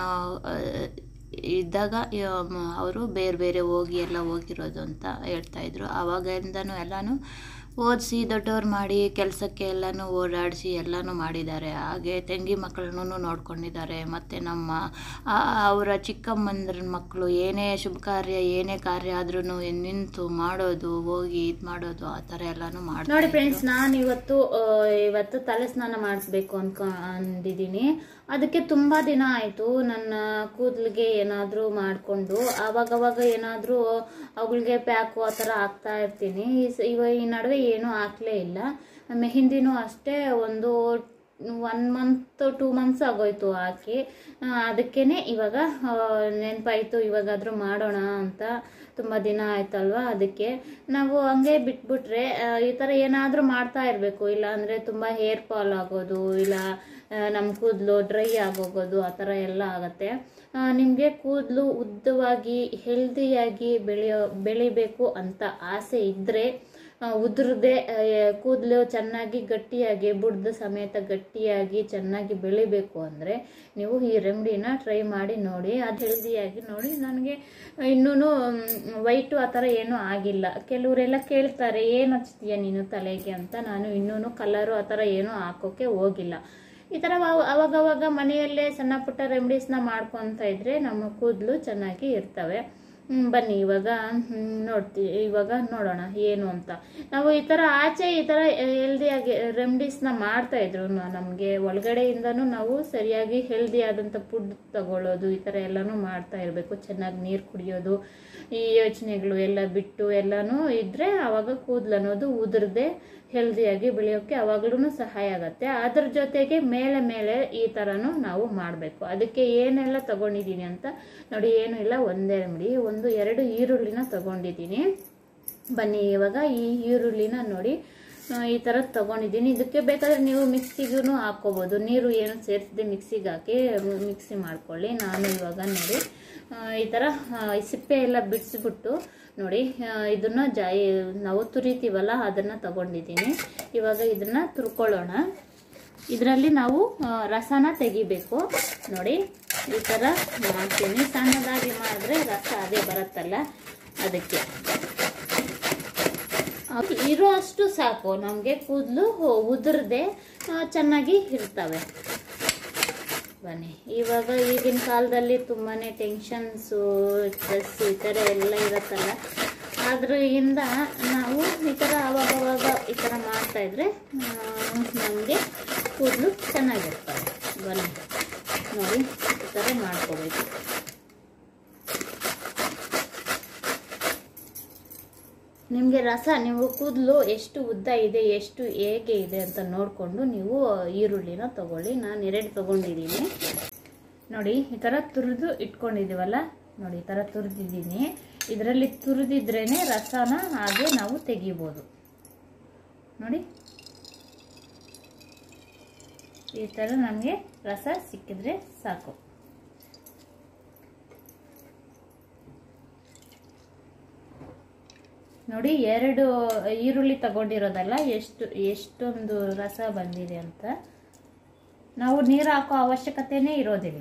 ಇದ್ದಾಗ ಅವರು ಬೇರೆ ಹೋಗಿ ಎಲ್ಲ ಹೋಗಿರೋದು ಅಂತ ಹೇಳ್ತಾಯಿದ್ರು. ಆವಾಗಿಂದನೂ ಎಲ್ಲನೂ ಓದಿಸಿ ದೊಡ್ಡವ್ರು ಮಾಡಿ ಕೆಲಸಕ್ಕೆ ಎಲ್ಲನೂ ಓಡಾಡಿಸಿ ಎಲ್ಲನೂ ಮಾಡಿದ್ದಾರೆ. ಹಾಗೆ ತಂಗಿ ಮಕ್ಕಳನ್ನೂ ನೋಡ್ಕೊಂಡಿದ್ದಾರೆ. ಮತ್ತು ನಮ್ಮ ಅವರ ಚಿಕ್ಕಮ್ಮಂದ್ರ ಮಕ್ಕಳು ಏನೇ ಶುಭ ಕಾರ್ಯ ಏನೇ ಕಾರ್ಯ ಆದ್ರೂ ನಿಂತು ಮಾಡೋದು, ಹೋಗಿ ಇದು ಮಾಡೋದು, ಆ ಥರ ಎಲ್ಲನೂ ಮಾಡಿ. ನೋಡಿ ಫ್ರೆಂಡ್ಸ್, ನಾನು ಇವತ್ತು ತಲೆ ಸ್ನಾನ ಮಾಡಿಸ್ಬೇಕು ಅಂದಿದ್ದೀನಿ. ಅದಕ್ಕೆ ತುಂಬ ದಿನ ಆಯಿತು. ನನ್ನ ಕೂದಲಿಗೆ ಏನಾದರೂ ಮಾಡಿಕೊಂಡು ಆವಾಗವಾಗ ಏನಾದರೂ ಅವುಗಳಿಗೆ ಪ್ಯಾಕು ಆ ಥರ ಹಾಕ್ತಾ ಇರ್ತೀನಿ. ಈ ನಡುವೆ ಏನೂ ಹಾಕಲೇ ಇಲ್ಲ. ಮೆಹಂದಿನೂ ಅಷ್ಟೇ ಒಂದು 1 month 2 months ಆಗೋಯ್ತು ಹಾಕಿ. ಅದಕ್ಕೇ ಇವಾಗ ನೆನಪಾಯಿತು ಇವಾಗಾದರೂ ಮಾಡೋಣ ಅಂತ. ತುಂಬ ದಿನ ಆಯ್ತಲ್ವ, ಅದಕ್ಕೆ ನಾವು ಹಂಗೆ ಬಿಟ್ಬಿಟ್ರೆ ಈ ಥರ ಏನಾದರೂ ಮಾಡ್ತಾ ಇರಬೇಕು. ಇಲ್ಲಾಂದರೆ ತುಂಬ ಹೇರ್ ಫಾಲ್ ಆಗೋದು, ಇಲ್ಲ ನಮ್ಮ ಕೂದಲು ಡ್ರೈ ಆಗೋಗೋದು, ಆ ಥರ ಎಲ್ಲ ಆಗುತ್ತೆ. ನಿಮಗೆ ಕೂದಲು ಉದ್ದವಾಗಿ ಹೆಲ್ದಿಯಾಗಿ ಬೆಳಿಬೇಕು ಅಂತ ಆಸೆ ಇದ್ದರೆ, ಉದುರದೆ ಕೂದಲು ಚೆನ್ನಾಗಿ ಗಟ್ಟಿಯಾಗಿ ಬುಡ್ದ ಸಮೇತ ಗಟ್ಟಿಯಾಗಿ ಚೆನ್ನಾಗಿ ಬೆಳಿಬೇಕು ಅಂದರೆ ನೀವು ಈ ರೆಮಿಡಿನ ಟ್ರೈ ಮಾಡಿ ನೋಡಿ. ಅದು ಹೆಲ್ದಿಯಾಗಿ ನೋಡಿ. ನನಗೆ ಇನ್ನೂ ವೈಟು ಆ ಥರ ಏನೂ ಆಗಿಲ್ಲ. ಕೆಲವರೆಲ್ಲ ಕೇಳ್ತಾರೆ ಏನು ಹಚ್ತೀಯ ನೀನು ತಲೆಗೆ ಅಂತ. ನಾನು ಇನ್ನೂ ಕಲರು ಆ ಥರ ಏನೂ ಹಾಕೋಕ್ಕೆ ಹೋಗಿಲ್ಲ. ಈ ಥರ ಅವಾಗವಾಗ ಮನೆಯಲ್ಲೇ ಸಣ್ಣ ಪುಟ್ಟ ರೆಮಿಡೀಸ್ನ ಮಾಡ್ಕೊತಾ ಇದ್ರೆ ನಮ್ಮ ಕೂದಲು ಚೆನ್ನಾಗಿ ಇರ್ತವೆ. ಬನ್ನಿ ಇವಾಗ ನೋಡೋಣ ಏನು ಅಂತ. ನಾವು ಈ ಥರ ಆಚೆ ಈ ಥರ ಹೆಲ್ದಿಯಾಗಿ ರೆಮಿಡೀಸ್ನ ಮಾಡ್ತಾ ಇದ್ರು ನಮಗೆ ಒಳಗಡೆಯಿಂದನೂ ನಾವು ಸರಿಯಾಗಿ ಹೆಲ್ದಿ ಆದಂಥ ಫುಡ್ ತಗೊಳ್ಳೋದು, ಈ ಥರ ಎಲ್ಲನೂ ಮಾಡ್ತಾ ಇರಬೇಕು. ಚೆನ್ನಾಗಿ ನೀರು ಕುಡಿಯೋದು, ಈ ಯೋಚನೆಗಳು ಎಲ್ಲ ಬಿಟ್ಟು ಎಲ್ಲನೂ ಇದ್ದರೆ ಆವಾಗ ಕೂದಲು ಅನ್ನೋದು ಉದುರದೆ ಹೆಲ್ದಿಯಾಗಿ ಬೆಳೆಯೋಕ್ಕೆ ಆವಾಗ್ಲೂ ಸಹಾಯ ಆಗುತ್ತೆ. ಅದ್ರ ಜೊತೆಗೆ ಮೇಲೆ ಈ ಥರನೂ ನಾವು ಮಾಡಬೇಕು. ಅದಕ್ಕೆ ಏನೆಲ್ಲ ತಗೊಂಡಿದ್ದೀನಿ ಅಂತ ನೋಡಿ. ಏನೂ ಇಲ್ಲ, ಒಂದೇ ರೆಮಿಡಿ. 2 ಈರುಳ್ಳಿನ ತಗೊಂಡಿದ್ದೀನಿ. ಬನ್ನಿ ಇವಾಗ ಈ ಈರುಳ್ಳಿನ ನೋಡಿ ಈ ಥರ ತಗೊಂಡಿದ್ದೀನಿ. ಇದಕ್ಕೆ ಬೇಕಾದರೆ ನೀವು ಮಿಕ್ಸಿಗೂ ಹಾಕ್ಕೋಬೋದು. ನೀರು ಏನು ಸೇರಿಸದೆ ಮಿಕ್ಸಿಗೆ ಹಾಕಿ ಮಿಕ್ಸಿ ಮಾಡ್ಕೊಳ್ಳಿ. ನಾನು ಇವಾಗ ನೋಡಿ ಈ ಥರ ಸಿಪ್ಪೆ ಎಲ್ಲ ಬಿಡಿಸ್ಬಿಟ್ಟು ನೋಡಿ ಇದನ್ನು ನಾವು ತುರಿತೀವಲ್ಲ ಅದನ್ನು ತಗೊಂಡಿದ್ದೀನಿ. ಇವಾಗ ಇದನ್ನು ತುರ್ಕೊಳ್ಳೋಣ. ಇದರಲ್ಲಿ ನಾವು ರಸನ ತೆಗಿಬೇಕು. ನೋಡಿ ಈ ಥರ ಮಾಡ್ತೀನಿ. ಸಣ್ಣದಾಗಿ ಮಾಡಿದ್ರೆ ರಸ ಅದೇ ಬರುತ್ತಲ್ಲ, ಅದಕ್ಕೆ ಇರೋ ಅಷ್ಟು ಸಾಕು. ನಮಗೆ ಕೂದಲು ಉದುರದೆ ಚೆನ್ನಾಗಿ ಇರ್ತವೆ. ಬನ್ನಿ. ಇವಾಗ ಈಗಿನ ಕಾಲದಲ್ಲಿ ತುಂಬಾ ಟೆನ್ಷನ್ಸು, ಸ್ಟ್ರೆಸ್ ಈ ಥರ ಎಲ್ಲ ಇರುತ್ತಲ್ಲ, ಅದರಿಂದ ನಾವು ಈ ಥರ ಅವಾಗವಾಗ ಈ ಥರ ಮಾಡ್ತಾಯಿದ್ರೆ ನಮಗೆ ಕೂದಲು ಚೆನ್ನಾಗಿರ್ತವೆ. ಬನ್ನಿ ನೋಡಿ, ಈ ಥರ ಮಾಡ್ಕೋಬೇಕು. ನಿಮಗೆ ನೀವು ಕೂದಲು ಎಷ್ಟು ಉದ್ದ ಇದೆ, ಎಷ್ಟು ಹೇಗೆ ಇದೆ ಅಂತ ನೋಡಿಕೊಂಡು ನೀವು ಈರುಳ್ಳಿನ ತಗೊಳ್ಳಿ. ನಾನು 2 ತೊಗೊಂಡಿದ್ದೀನಿ ನೋಡಿ. ಈ ಥರ ತುರಿದು ಇಟ್ಕೊಂಡಿದ್ದೀವಲ್ಲ ನೋಡಿ, ಈ ಥರ ತುರಿದಿದ್ದೀನಿ. ಇದರಲ್ಲಿ ತುರಿದಿದ್ರೇ ರಸನ ಹಾಗೆ ನಾವು ತೆಗಿಬೋದು ನೋಡಿ. ಈ ಥರ ನಮಗೆ ರಸ ಸಿಕ್ಕಿದ್ರೆ ಸಾಕು. ನೋಡಿ, 2 ಈರುಳ್ಳಿ ತಗೊಂಡಿರೋದಲ್ಲ, ಎಷ್ಟೊಂದು ರಸ ಬಂದಿದೆ ಅಂತ. ನಾವು ನೀರು ಹಾಕೋ ಅವಶ್ಯಕತೆನೇ ಇರೋದಿಲ್ಲ.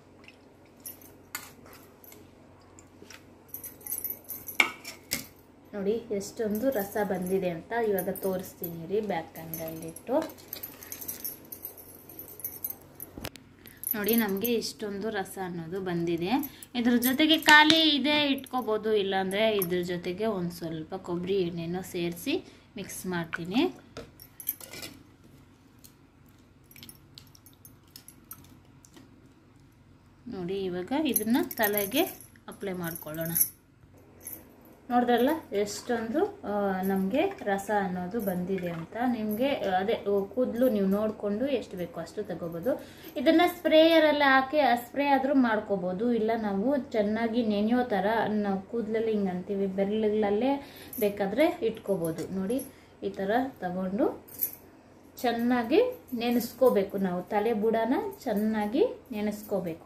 ನೋಡಿ ಎಷ್ಟೊಂದು ರಸ ಬಂದಿದೆ ಅಂತ ಇವಾಗ ತೋರಿಸ್ತೀನಿ ರೀ. ಬ್ಯಾಕ್ ಕ್ಯಾಮ್ರಲ್ಲಿಟ್ಟು ನೋಡಿ, ನಮಗೆ ಇಷ್ಟೊಂದು ರಸ ಅನ್ನೋದು ಬಂದಿದೆ. ಇದ್ರ ಜೊತೆಗೆ ಖಾಲಿ ಇದೆ ಇಟ್ಕೋಬೋದು, ಇಲ್ಲಾಂದರೆ ಇದ್ರ ಜೊತೆಗೆ ಒಂದು ಸ್ವಲ್ಪ ಕೊಬ್ಬರಿ ಎಣ್ಣೆನೂ ಸೇರಿಸಿ ಮಿಕ್ಸ್ ಮಾಡ್ತೀನಿ. ನೋಡಿ, ಇವಾಗ ಇದನ್ನ ತಲೆಗೆ ಅಪ್ಲೈ ಮಾಡ್ಕೊಳ್ಳೋಣ. ನೋಡಿದ್ರಲ್ಲ ಎಷ್ಟೊಂದು ನಮಗೆ ರಸ ಅನ್ನೋದು ಬಂದಿದೆ ಅಂತ. ನಿಮಗೆ ಅದೇ ಕೂದಲು ನೀವು ನೋಡಿಕೊಂಡು ಎಷ್ಟು ಬೇಕೋ ಅಷ್ಟು ತಗೋಬೋದು. ಇದನ್ನು ಸ್ಪ್ರೇಯರೆಲ್ಲ ಹಾಕಿ ಸ್ಪ್ರೇ ಆದರೂ ಮಾಡ್ಕೋಬೋದು, ಇಲ್ಲ ನಾವು ಚೆನ್ನಾಗಿ ನೆನೆಯೋ ಥರ ನಾವು ಕೂದಲಲ್ಲಿ ಹಿಂಗೆ ಅಂತೀವಿ ಬೆರಳುಗಳಲ್ಲೇ ಬೇಕಾದರೆ ಇಟ್ಕೋಬೋದು. ನೋಡಿ, ಈ ಥರ ತಗೊಂಡು ಚೆನ್ನಾಗಿ ನೆನೆಸ್ಕೋಬೇಕು. ನಾವು ತಲೆ ಬುಡನ ಚೆನ್ನಾಗಿ ನೆನೆಸ್ಕೋಬೇಕು.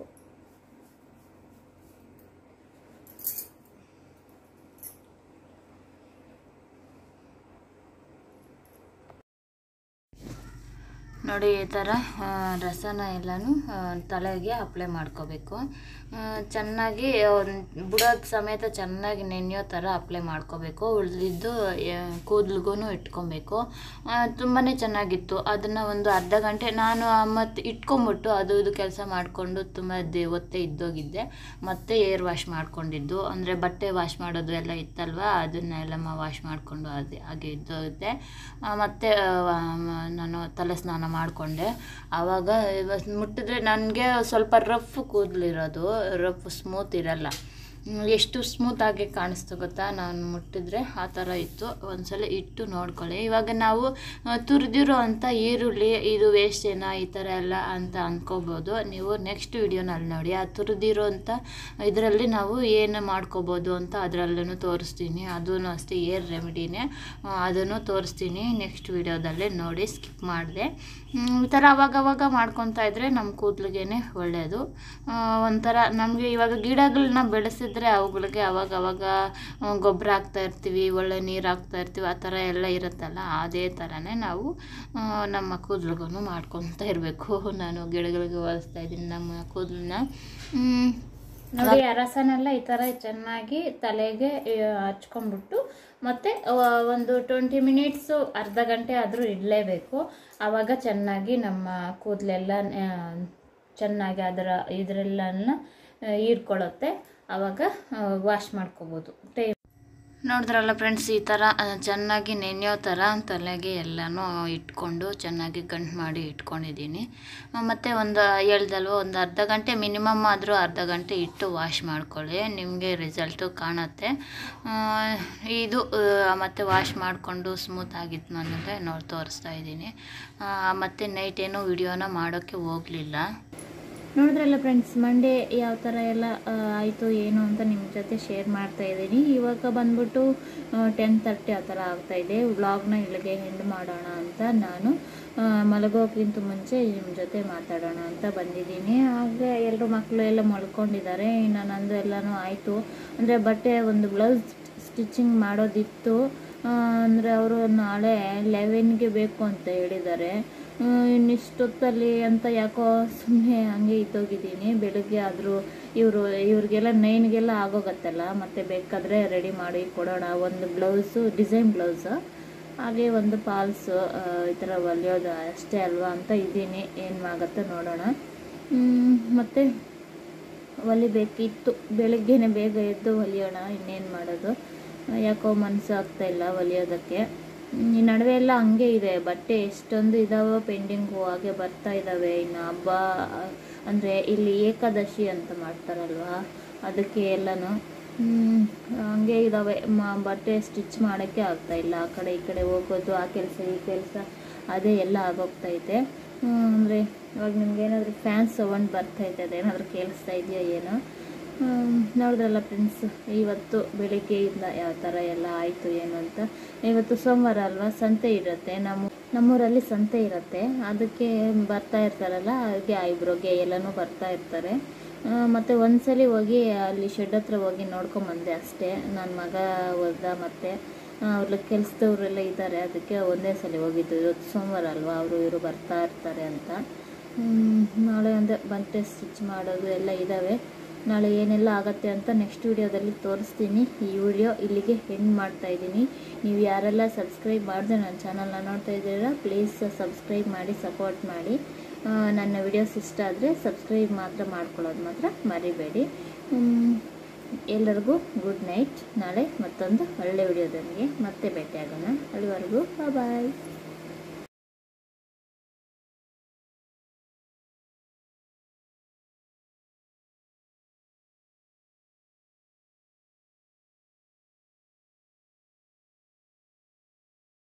ನೋಡಿ, ಈ ಥರ ರಸನ ಎಲ್ಲನೂ ತಲೆಗೆ ಅಪ್ಲೈ ಮಾಡ್ಕೋಬೇಕು. ಚೆನ್ನಾಗಿ ಬುಡೋದು ಸಮೇತ ಚೆನ್ನಾಗಿ ನೆನೆಯೋ ಥರ ಅಪ್ಲೈ ಮಾಡ್ಕೋಬೇಕು. ಉಳಿದಿದ್ದು ಕೂದಲಿಗೂ ಇಟ್ಕೊಬೇಕು. ತುಂಬಾ ಚೆನ್ನಾಗಿತ್ತು. ಅದನ್ನು ಒಂದು ಅರ್ಧ ಗಂಟೆ ನಾನು ಮತ್ತು ಇಟ್ಕೊಂಬಿಟ್ಟು ಅದು ಇದು ಕೆಲಸ ಮಾಡಿಕೊಂಡು ತುಂಬ ಹೊತ್ತೇ ಇದ್ದೋಗಿದ್ದೆ. ಮತ್ತೆ ಏರ್ ವಾಶ್ ಮಾಡ್ಕೊಂಡಿದ್ದು, ಅಂದರೆ ಬಟ್ಟೆ ವಾಶ್ ಮಾಡೋದು ಎಲ್ಲ ಇತ್ತಲ್ವ, ಅದನ್ನೆಲ್ಲ ವಾಶ್ ಮಾಡಿಕೊಂಡು ಹಾಗೆ ಇದ್ದೋಗುತ್ತೆ. ಮತ್ತು ನಾನು ತಲೆ ಸ್ನಾನ ಮಾಡಿಕೊಂಡೆ. ಆವಾಗ ಮುಟ್ಟಿದ್ರೆ ನನಗೆ ಸ್ವಲ್ಪ ರಫ್ ಕೂದಲಿರೋದು, ರಫ್ ಸ್ಮೂತ್ ಇರಲ್ಲ. ಎಷ್ಟು ಸ್ಮೂತಾಗಿ ಕಾಣಿಸ್ತು ಗೊತ್ತಾ, ನಾನು ಮುಟ್ಟಿದ್ರೆ ಆ ಥರ ಇತ್ತು. ಒಂದ್ಸಲ ಇಟ್ಟು ನೋಡ್ಕೊಳ್ಳಿ. ಇವಾಗ ನಾವು ತುರಿದಿರೋ ಅಂಥ ಈರುಳ್ಳಿ ಇದು ವೇಸ್ಟ್ ಏನಾ ಈ ಥರ ಎಲ್ಲ ಅಂತ ಅಂದ್ಕೋಬೋದು. ನೀವು ನೆಕ್ಸ್ಟ್ ವಿಡಿಯೋನಲ್ಲಿ ನೋಡಿ, ಆ ತುರಿದಿರೋ ಅಂಥ ಇದರಲ್ಲಿ ನಾವು ಏನು ಮಾಡ್ಕೋಬೋದು ಅಂತ ಅದರಲ್ಲೂ ತೋರಿಸ್ತೀನಿ. ಅದೂ ಅಷ್ಟೇ ಏರ್ ರೆಮಿಡಿನೇ, ಅದನ್ನು ತೋರಿಸ್ತೀನಿ ನೆಕ್ಸ್ಟ್ ವಿಡಿಯೋದಲ್ಲೇ ನೋಡಿ, ಸ್ಕಿಪ್ ಮಾಡಿದೆ. ಈ ಥರ ಅವಾಗವಾಗ ಮಾಡ್ಕೊತಾ ಇದ್ದರೆ ನಮ್ಮ ಕೂದಲಿಗೆ ಒಳ್ಳೆಯದು. ಒಂಥರ ನಮಗೆ ಇವಾಗ ಗಿಡಗಳನ್ನ ಬೆಳೆಸಿದ್ರೆ ಅವುಗಳಿಗೆ ಅವಾಗವಾಗ ಗೊಬ್ಬರ ಹಾಕ್ತಾ ಇರ್ತೀವಿ, ಒಳ್ಳೆ ನೀರು ಹಾಕ್ತಾ ಇರ್ತೀವಿ, ಆ ಥರ ಎಲ್ಲ ಇರುತ್ತಲ್ಲ, ಅದೇ ಥರನೇ ನಾವು ನಮ್ಮ ಕೂದಲಿಗೂ ಮಾಡ್ಕೊತಾ ಇರಬೇಕು. ನಾನು ಗಿಡಗಳಿಗೆ ಹೋಲಿಸ್ತಾ ಇದ್ದೀನಿ ನಮ್ಮ ಕೂದಲನ್ನ. ನೋಡಿ, ಆ ರಸನೆಲ್ಲ ಈ ಥರ ಚೆನ್ನಾಗಿ ತಲೆಗೆ ಹಚ್ಕೊಂಡ್ಬಿಟ್ಟು ಮತ್ತು ಒಂದು 20 ಮಿನಿಟ್ಸು ಅರ್ಧ ಗಂಟೆ ಆದರೂ ಇಡಲೇಬೇಕು. ಆವಾಗ ಚೆನ್ನಾಗಿ ನಮ್ಮ ಕೂದಲೆಲ್ಲ ಚೆನ್ನಾಗಿ ಇದರೆಲ್ಲ ಹೀರ್ಕೊಳ್ಳುತ್ತೆ. ಆವಾಗ ವಾಶ್ ಮಾಡ್ಕೋಬೋದು. ನೋಡಿದ್ರಲ್ಲ ಫ್ರೆಂಡ್ಸ್, ಈ ಥರ ಚೆನ್ನಾಗಿ ನೆನೆಯೋ ಥರ ತಲೆಗೆ ಎಲ್ಲನೂ ಇಟ್ಕೊಂಡು ಚೆನ್ನಾಗಿ ಗಂಟು ಮಾಡಿ ಇಟ್ಕೊಂಡಿದ್ದೀನಿ. ಮತ್ತು ಹೇಳ್ದಲ್ವ, ಒಂದು ಅರ್ಧ ಗಂಟೆ ಮಿನಿಮಮ್ ಆದರೂ ಅರ್ಧ ಗಂಟೆ ಇಟ್ಟು ವಾಶ್ ಮಾಡ್ಕೊಳ್ಳಿ, ನಿಮಗೆ ರಿಸಲ್ಟು ಕಾಣುತ್ತೆ. ಇದು ಮತ್ತು ವಾಶ್ ಮಾಡಿಕೊಂಡು ಸ್ಮೂತ್ ಆಗಿತ್ತು ನನಗೆ ತೋರಿಸ್ತಾ ಇದ್ದೀನಿ. ಮತ್ತು ನೈಟ್ ಏನೂ ವಿಡಿಯೋನ ಮಾಡೋಕ್ಕೆ ಹೋಗಲಿಲ್ಲ. ನೋಡಿದ್ರಲ್ಲ ಫ್ರೆಂಡ್ಸ್, ಮಂಡೇ ಯಾವ ಥರ ಎಲ್ಲ ಆಯಿತು ಏನು ಅಂತ ನಿಮ್ಮ ಜೊತೆ ಶೇರ್ ಮಾಡ್ತಾ ಇದ್ದೀನಿ. ಇವಾಗ ಬಂದ್ಬಿಟ್ಟು 10:30 ಆ ಥರ ಆಗ್ತಾಯಿದೆ. ವ್ಲಾಗ್ನ ಇಲ್ಲಿಗೆ ಎಂಡ್ ಮಾಡೋಣ ಅಂತ ನಾನು ಮಲಗೋಕ್ಕಿಂತ ಮುಂಚೆ ನಿಮ್ಮ ಜೊತೆ ಮಾತಾಡೋಣ ಅಂತ ಬಂದಿದ್ದೀನಿ. ಹಾಗೆ ಎಲ್ಲರೂ ಮಕ್ಕಳು ಎಲ್ಲ ಮಲ್ಕೊಂಡಿದ್ದಾರೆ. ಇನ್ನು ನಂದು ಎಲ್ಲನೂ ಆಯಿತು. ಅಂದರೆ ಬಟ್ಟೆ ಒಂದು ಬ್ಲೌಸ್ ಸ್ಟಿಚಿಂಗ್ ಮಾಡೋದಿತ್ತು. ಅಂದರೆ ಅವರು ನಾಳೆ 11ಗೆ ಬೇಕು ಅಂತ ಹೇಳಿದ್ದಾರೆ. ಇನ್ನಿಷ್ಟೊತ್ತಲ್ಲಿ ಅಂತ ಯಾಕೋ ಸುಮ್ಮನೆ ಹಂಗೆ ಇದ್ದೋಗಿದ್ದೀನಿ. ಬೆಳಗ್ಗೆ ಆದರೂ ಇವ್ರಿಗೆಲ್ಲ 9ಗೆಲ್ಲ ಆಗೋಗತ್ತಲ್ಲ, ಮತ್ತು ಬೇಕಾದರೆ ರೆಡಿ ಮಾಡಿ ಕೊಡೋಣ. ಒಂದು ಬ್ಲೌಸು ಡಿಸೈನ್ ಬ್ಲೌಸು, ಹಾಗೆ ಒಂದು ಫಾಲ್ಸು ಈ ಥರ ಹೊಲಿಯೋದು ಅಷ್ಟೇ ಅಲ್ವಾ ಅಂತ ಇದ್ದೀನಿ. ಏನು ಆಗುತ್ತೋ ನೋಡೋಣ. ಮತ್ತು ಹೊಲಿಬೇಕಿತ್ತು. ಬೆಳಗ್ಗೆನೇ ಬೇಗ ಎದ್ದು ಹೊಲಿಯೋಣ, ಇನ್ನೇನು ಮಾಡೋದು, ಯಾಕೋ ಮನಸ್ಸು ಆಗ್ತಾಯಿಲ್ಲ ಹೊಲಿಯೋದಕ್ಕೆ. ಈ ನಡುವೆ ಎಲ್ಲ ಹಂಗೆ ಇದೆ, ಬಟ್ಟೆ ಎಷ್ಟೊಂದು ಇದ್ದಾವೆ ಪೆಂಡಿಂಗು, ಹಾಗೆ ಬರ್ತಾ ಇದ್ದಾವೆ. ಇನ್ನು ಹಬ್ಬ ಅಂದರೆ ಇಲ್ಲಿ ಏಕಾದಶಿ ಅಂತ ಮಾಡ್ತಾರಲ್ವ, ಅದಕ್ಕೆ ಎಲ್ಲನೂ ಹಂಗೆ ಇದ್ದಾವೆ. ಬಟ್ಟೆ ಸ್ಟಿಚ್ ಮಾಡೋಕ್ಕೆ ಆಗ್ತಾಯಿಲ್ಲ. ಆ ಕಡೆ ಈ ಕಡೆ ಹೋಗೋದು, ಆ ಕೆಲಸ ಈ ಕೆಲಸ ಅದೇ ಎಲ್ಲ ಆಗೋಗ್ತೈತೆ. ಅಂದರೆ ಇವಾಗ ನಿಮ್ಗೆ ಏನಾದರೂ ಫ್ಯಾನ್ ಸೌಂಡ್ ಬರ್ತೈತೆ, ಅದೇನಾದರೂ ಕೇಳಿಸ್ತಾ ಇದೆಯಾ ಏನೋ. ನೋಡಿದ್ರಲ್ಲ ಫ್ರೆಂಡ್ಸ್, ಇವತ್ತು ಬೆಳಿಗ್ಗೆಯಿಂದ ಯಾವ ಥರ ಎಲ್ಲ ಆಯಿತು ಏನು ಅಂತ. ಇವತ್ತು ಸೋಮವಾರ ಅಲ್ವಾ, ಸಂತೆ ಇರುತ್ತೆ, ನಮ್ಮೂರಲ್ಲಿ ಸಂತೆ ಇರುತ್ತೆ. ಅದಕ್ಕೆ ಬರ್ತಾ ಇರ್ತಾರಲ್ಲ, ಹಾಗೆ ಐಬ್ರೋಗೆ ಎಲ್ಲನೂ ಬರ್ತಾ ಇರ್ತಾರೆ. ಮತ್ತು ಒಂದ್ಸಲಿ ಹೋಗಿ ಅಲ್ಲಿ ಶೆಡ್ ಹತ್ರ ಹೋಗಿ ನೋಡ್ಕೊಂಬಂದೆ ಅಷ್ಟೇ. ನನ್ನ ಮಗ ಹೋದ, ಮತ್ತು ಅವ್ರ ಕೆಲಸದವರೆಲ್ಲ ಇದ್ದಾರೆ, ಅದಕ್ಕೆ ಒಂದೇ ಸಲ ಹೋಗಿದ್ದು. ಇವತ್ತು ಸೋಮವಾರ ಅಲ್ವಾ, ಅವರು ಇವರು ಬರ್ತಾ ಇರ್ತಾರೆ ಅಂತ. ನಾಳೆ ಅಂದರೆ ಬಟ್ಟೆ ಸ್ಟಿಚ್ ಮಾಡೋದು ಎಲ್ಲ ಇದ್ದಾವೆ. ನಾಳೆ ಏನೆಲ್ಲ ಆಗುತ್ತೆ ಅಂತ ನೆಕ್ಸ್ಟ್ ವಿಡಿಯೋದಲ್ಲಿ ತೋರಿಸ್ತೀನಿ. ಈ ವಿಡಿಯೋ ಇಲ್ಲಿಗೆ ಎಂಡ್ ಮಾಡ್ತಾಯಿದ್ದೀನಿ. ನೀವು ಯಾರೆಲ್ಲ ಸಬ್ಸ್ಕ್ರೈಬ್ ಮಾಡಿದ್ರೆ ನನ್ನ ಚಾನಲ್ನ ನೋಡ್ತಾ ಇದ್ದೀರಾ, ಪ್ಲೀಸ್ ಸಬ್ಸ್ಕ್ರೈಬ್ ಮಾಡಿ, ಸಪೋರ್ಟ್ ಮಾಡಿ. ನನ್ನ ವಿಡಿಯೋಸ್ ಇಷ್ಟ ಆದರೆ ಸಬ್ಸ್ಕ್ರೈಬ್ ಮಾತ್ರ ಮಾಡ್ಕೊಳ್ಳೋದು ಮಾತ್ರ ಮರಿಬೇಡಿ. ಎಲ್ಲರಿಗೂ ಗುಡ್ ನೈಟ್. ನಾಳೆ ಮತ್ತೊಂದು ಒಳ್ಳೆ ವಿಡಿಯೋದೊಂದಿಗೆ ಮತ್ತೆ ಭೇಟಿಯಾಗೋಣ. ಅಲ್ಲಿವರೆಗೂ ಬಾಯ್.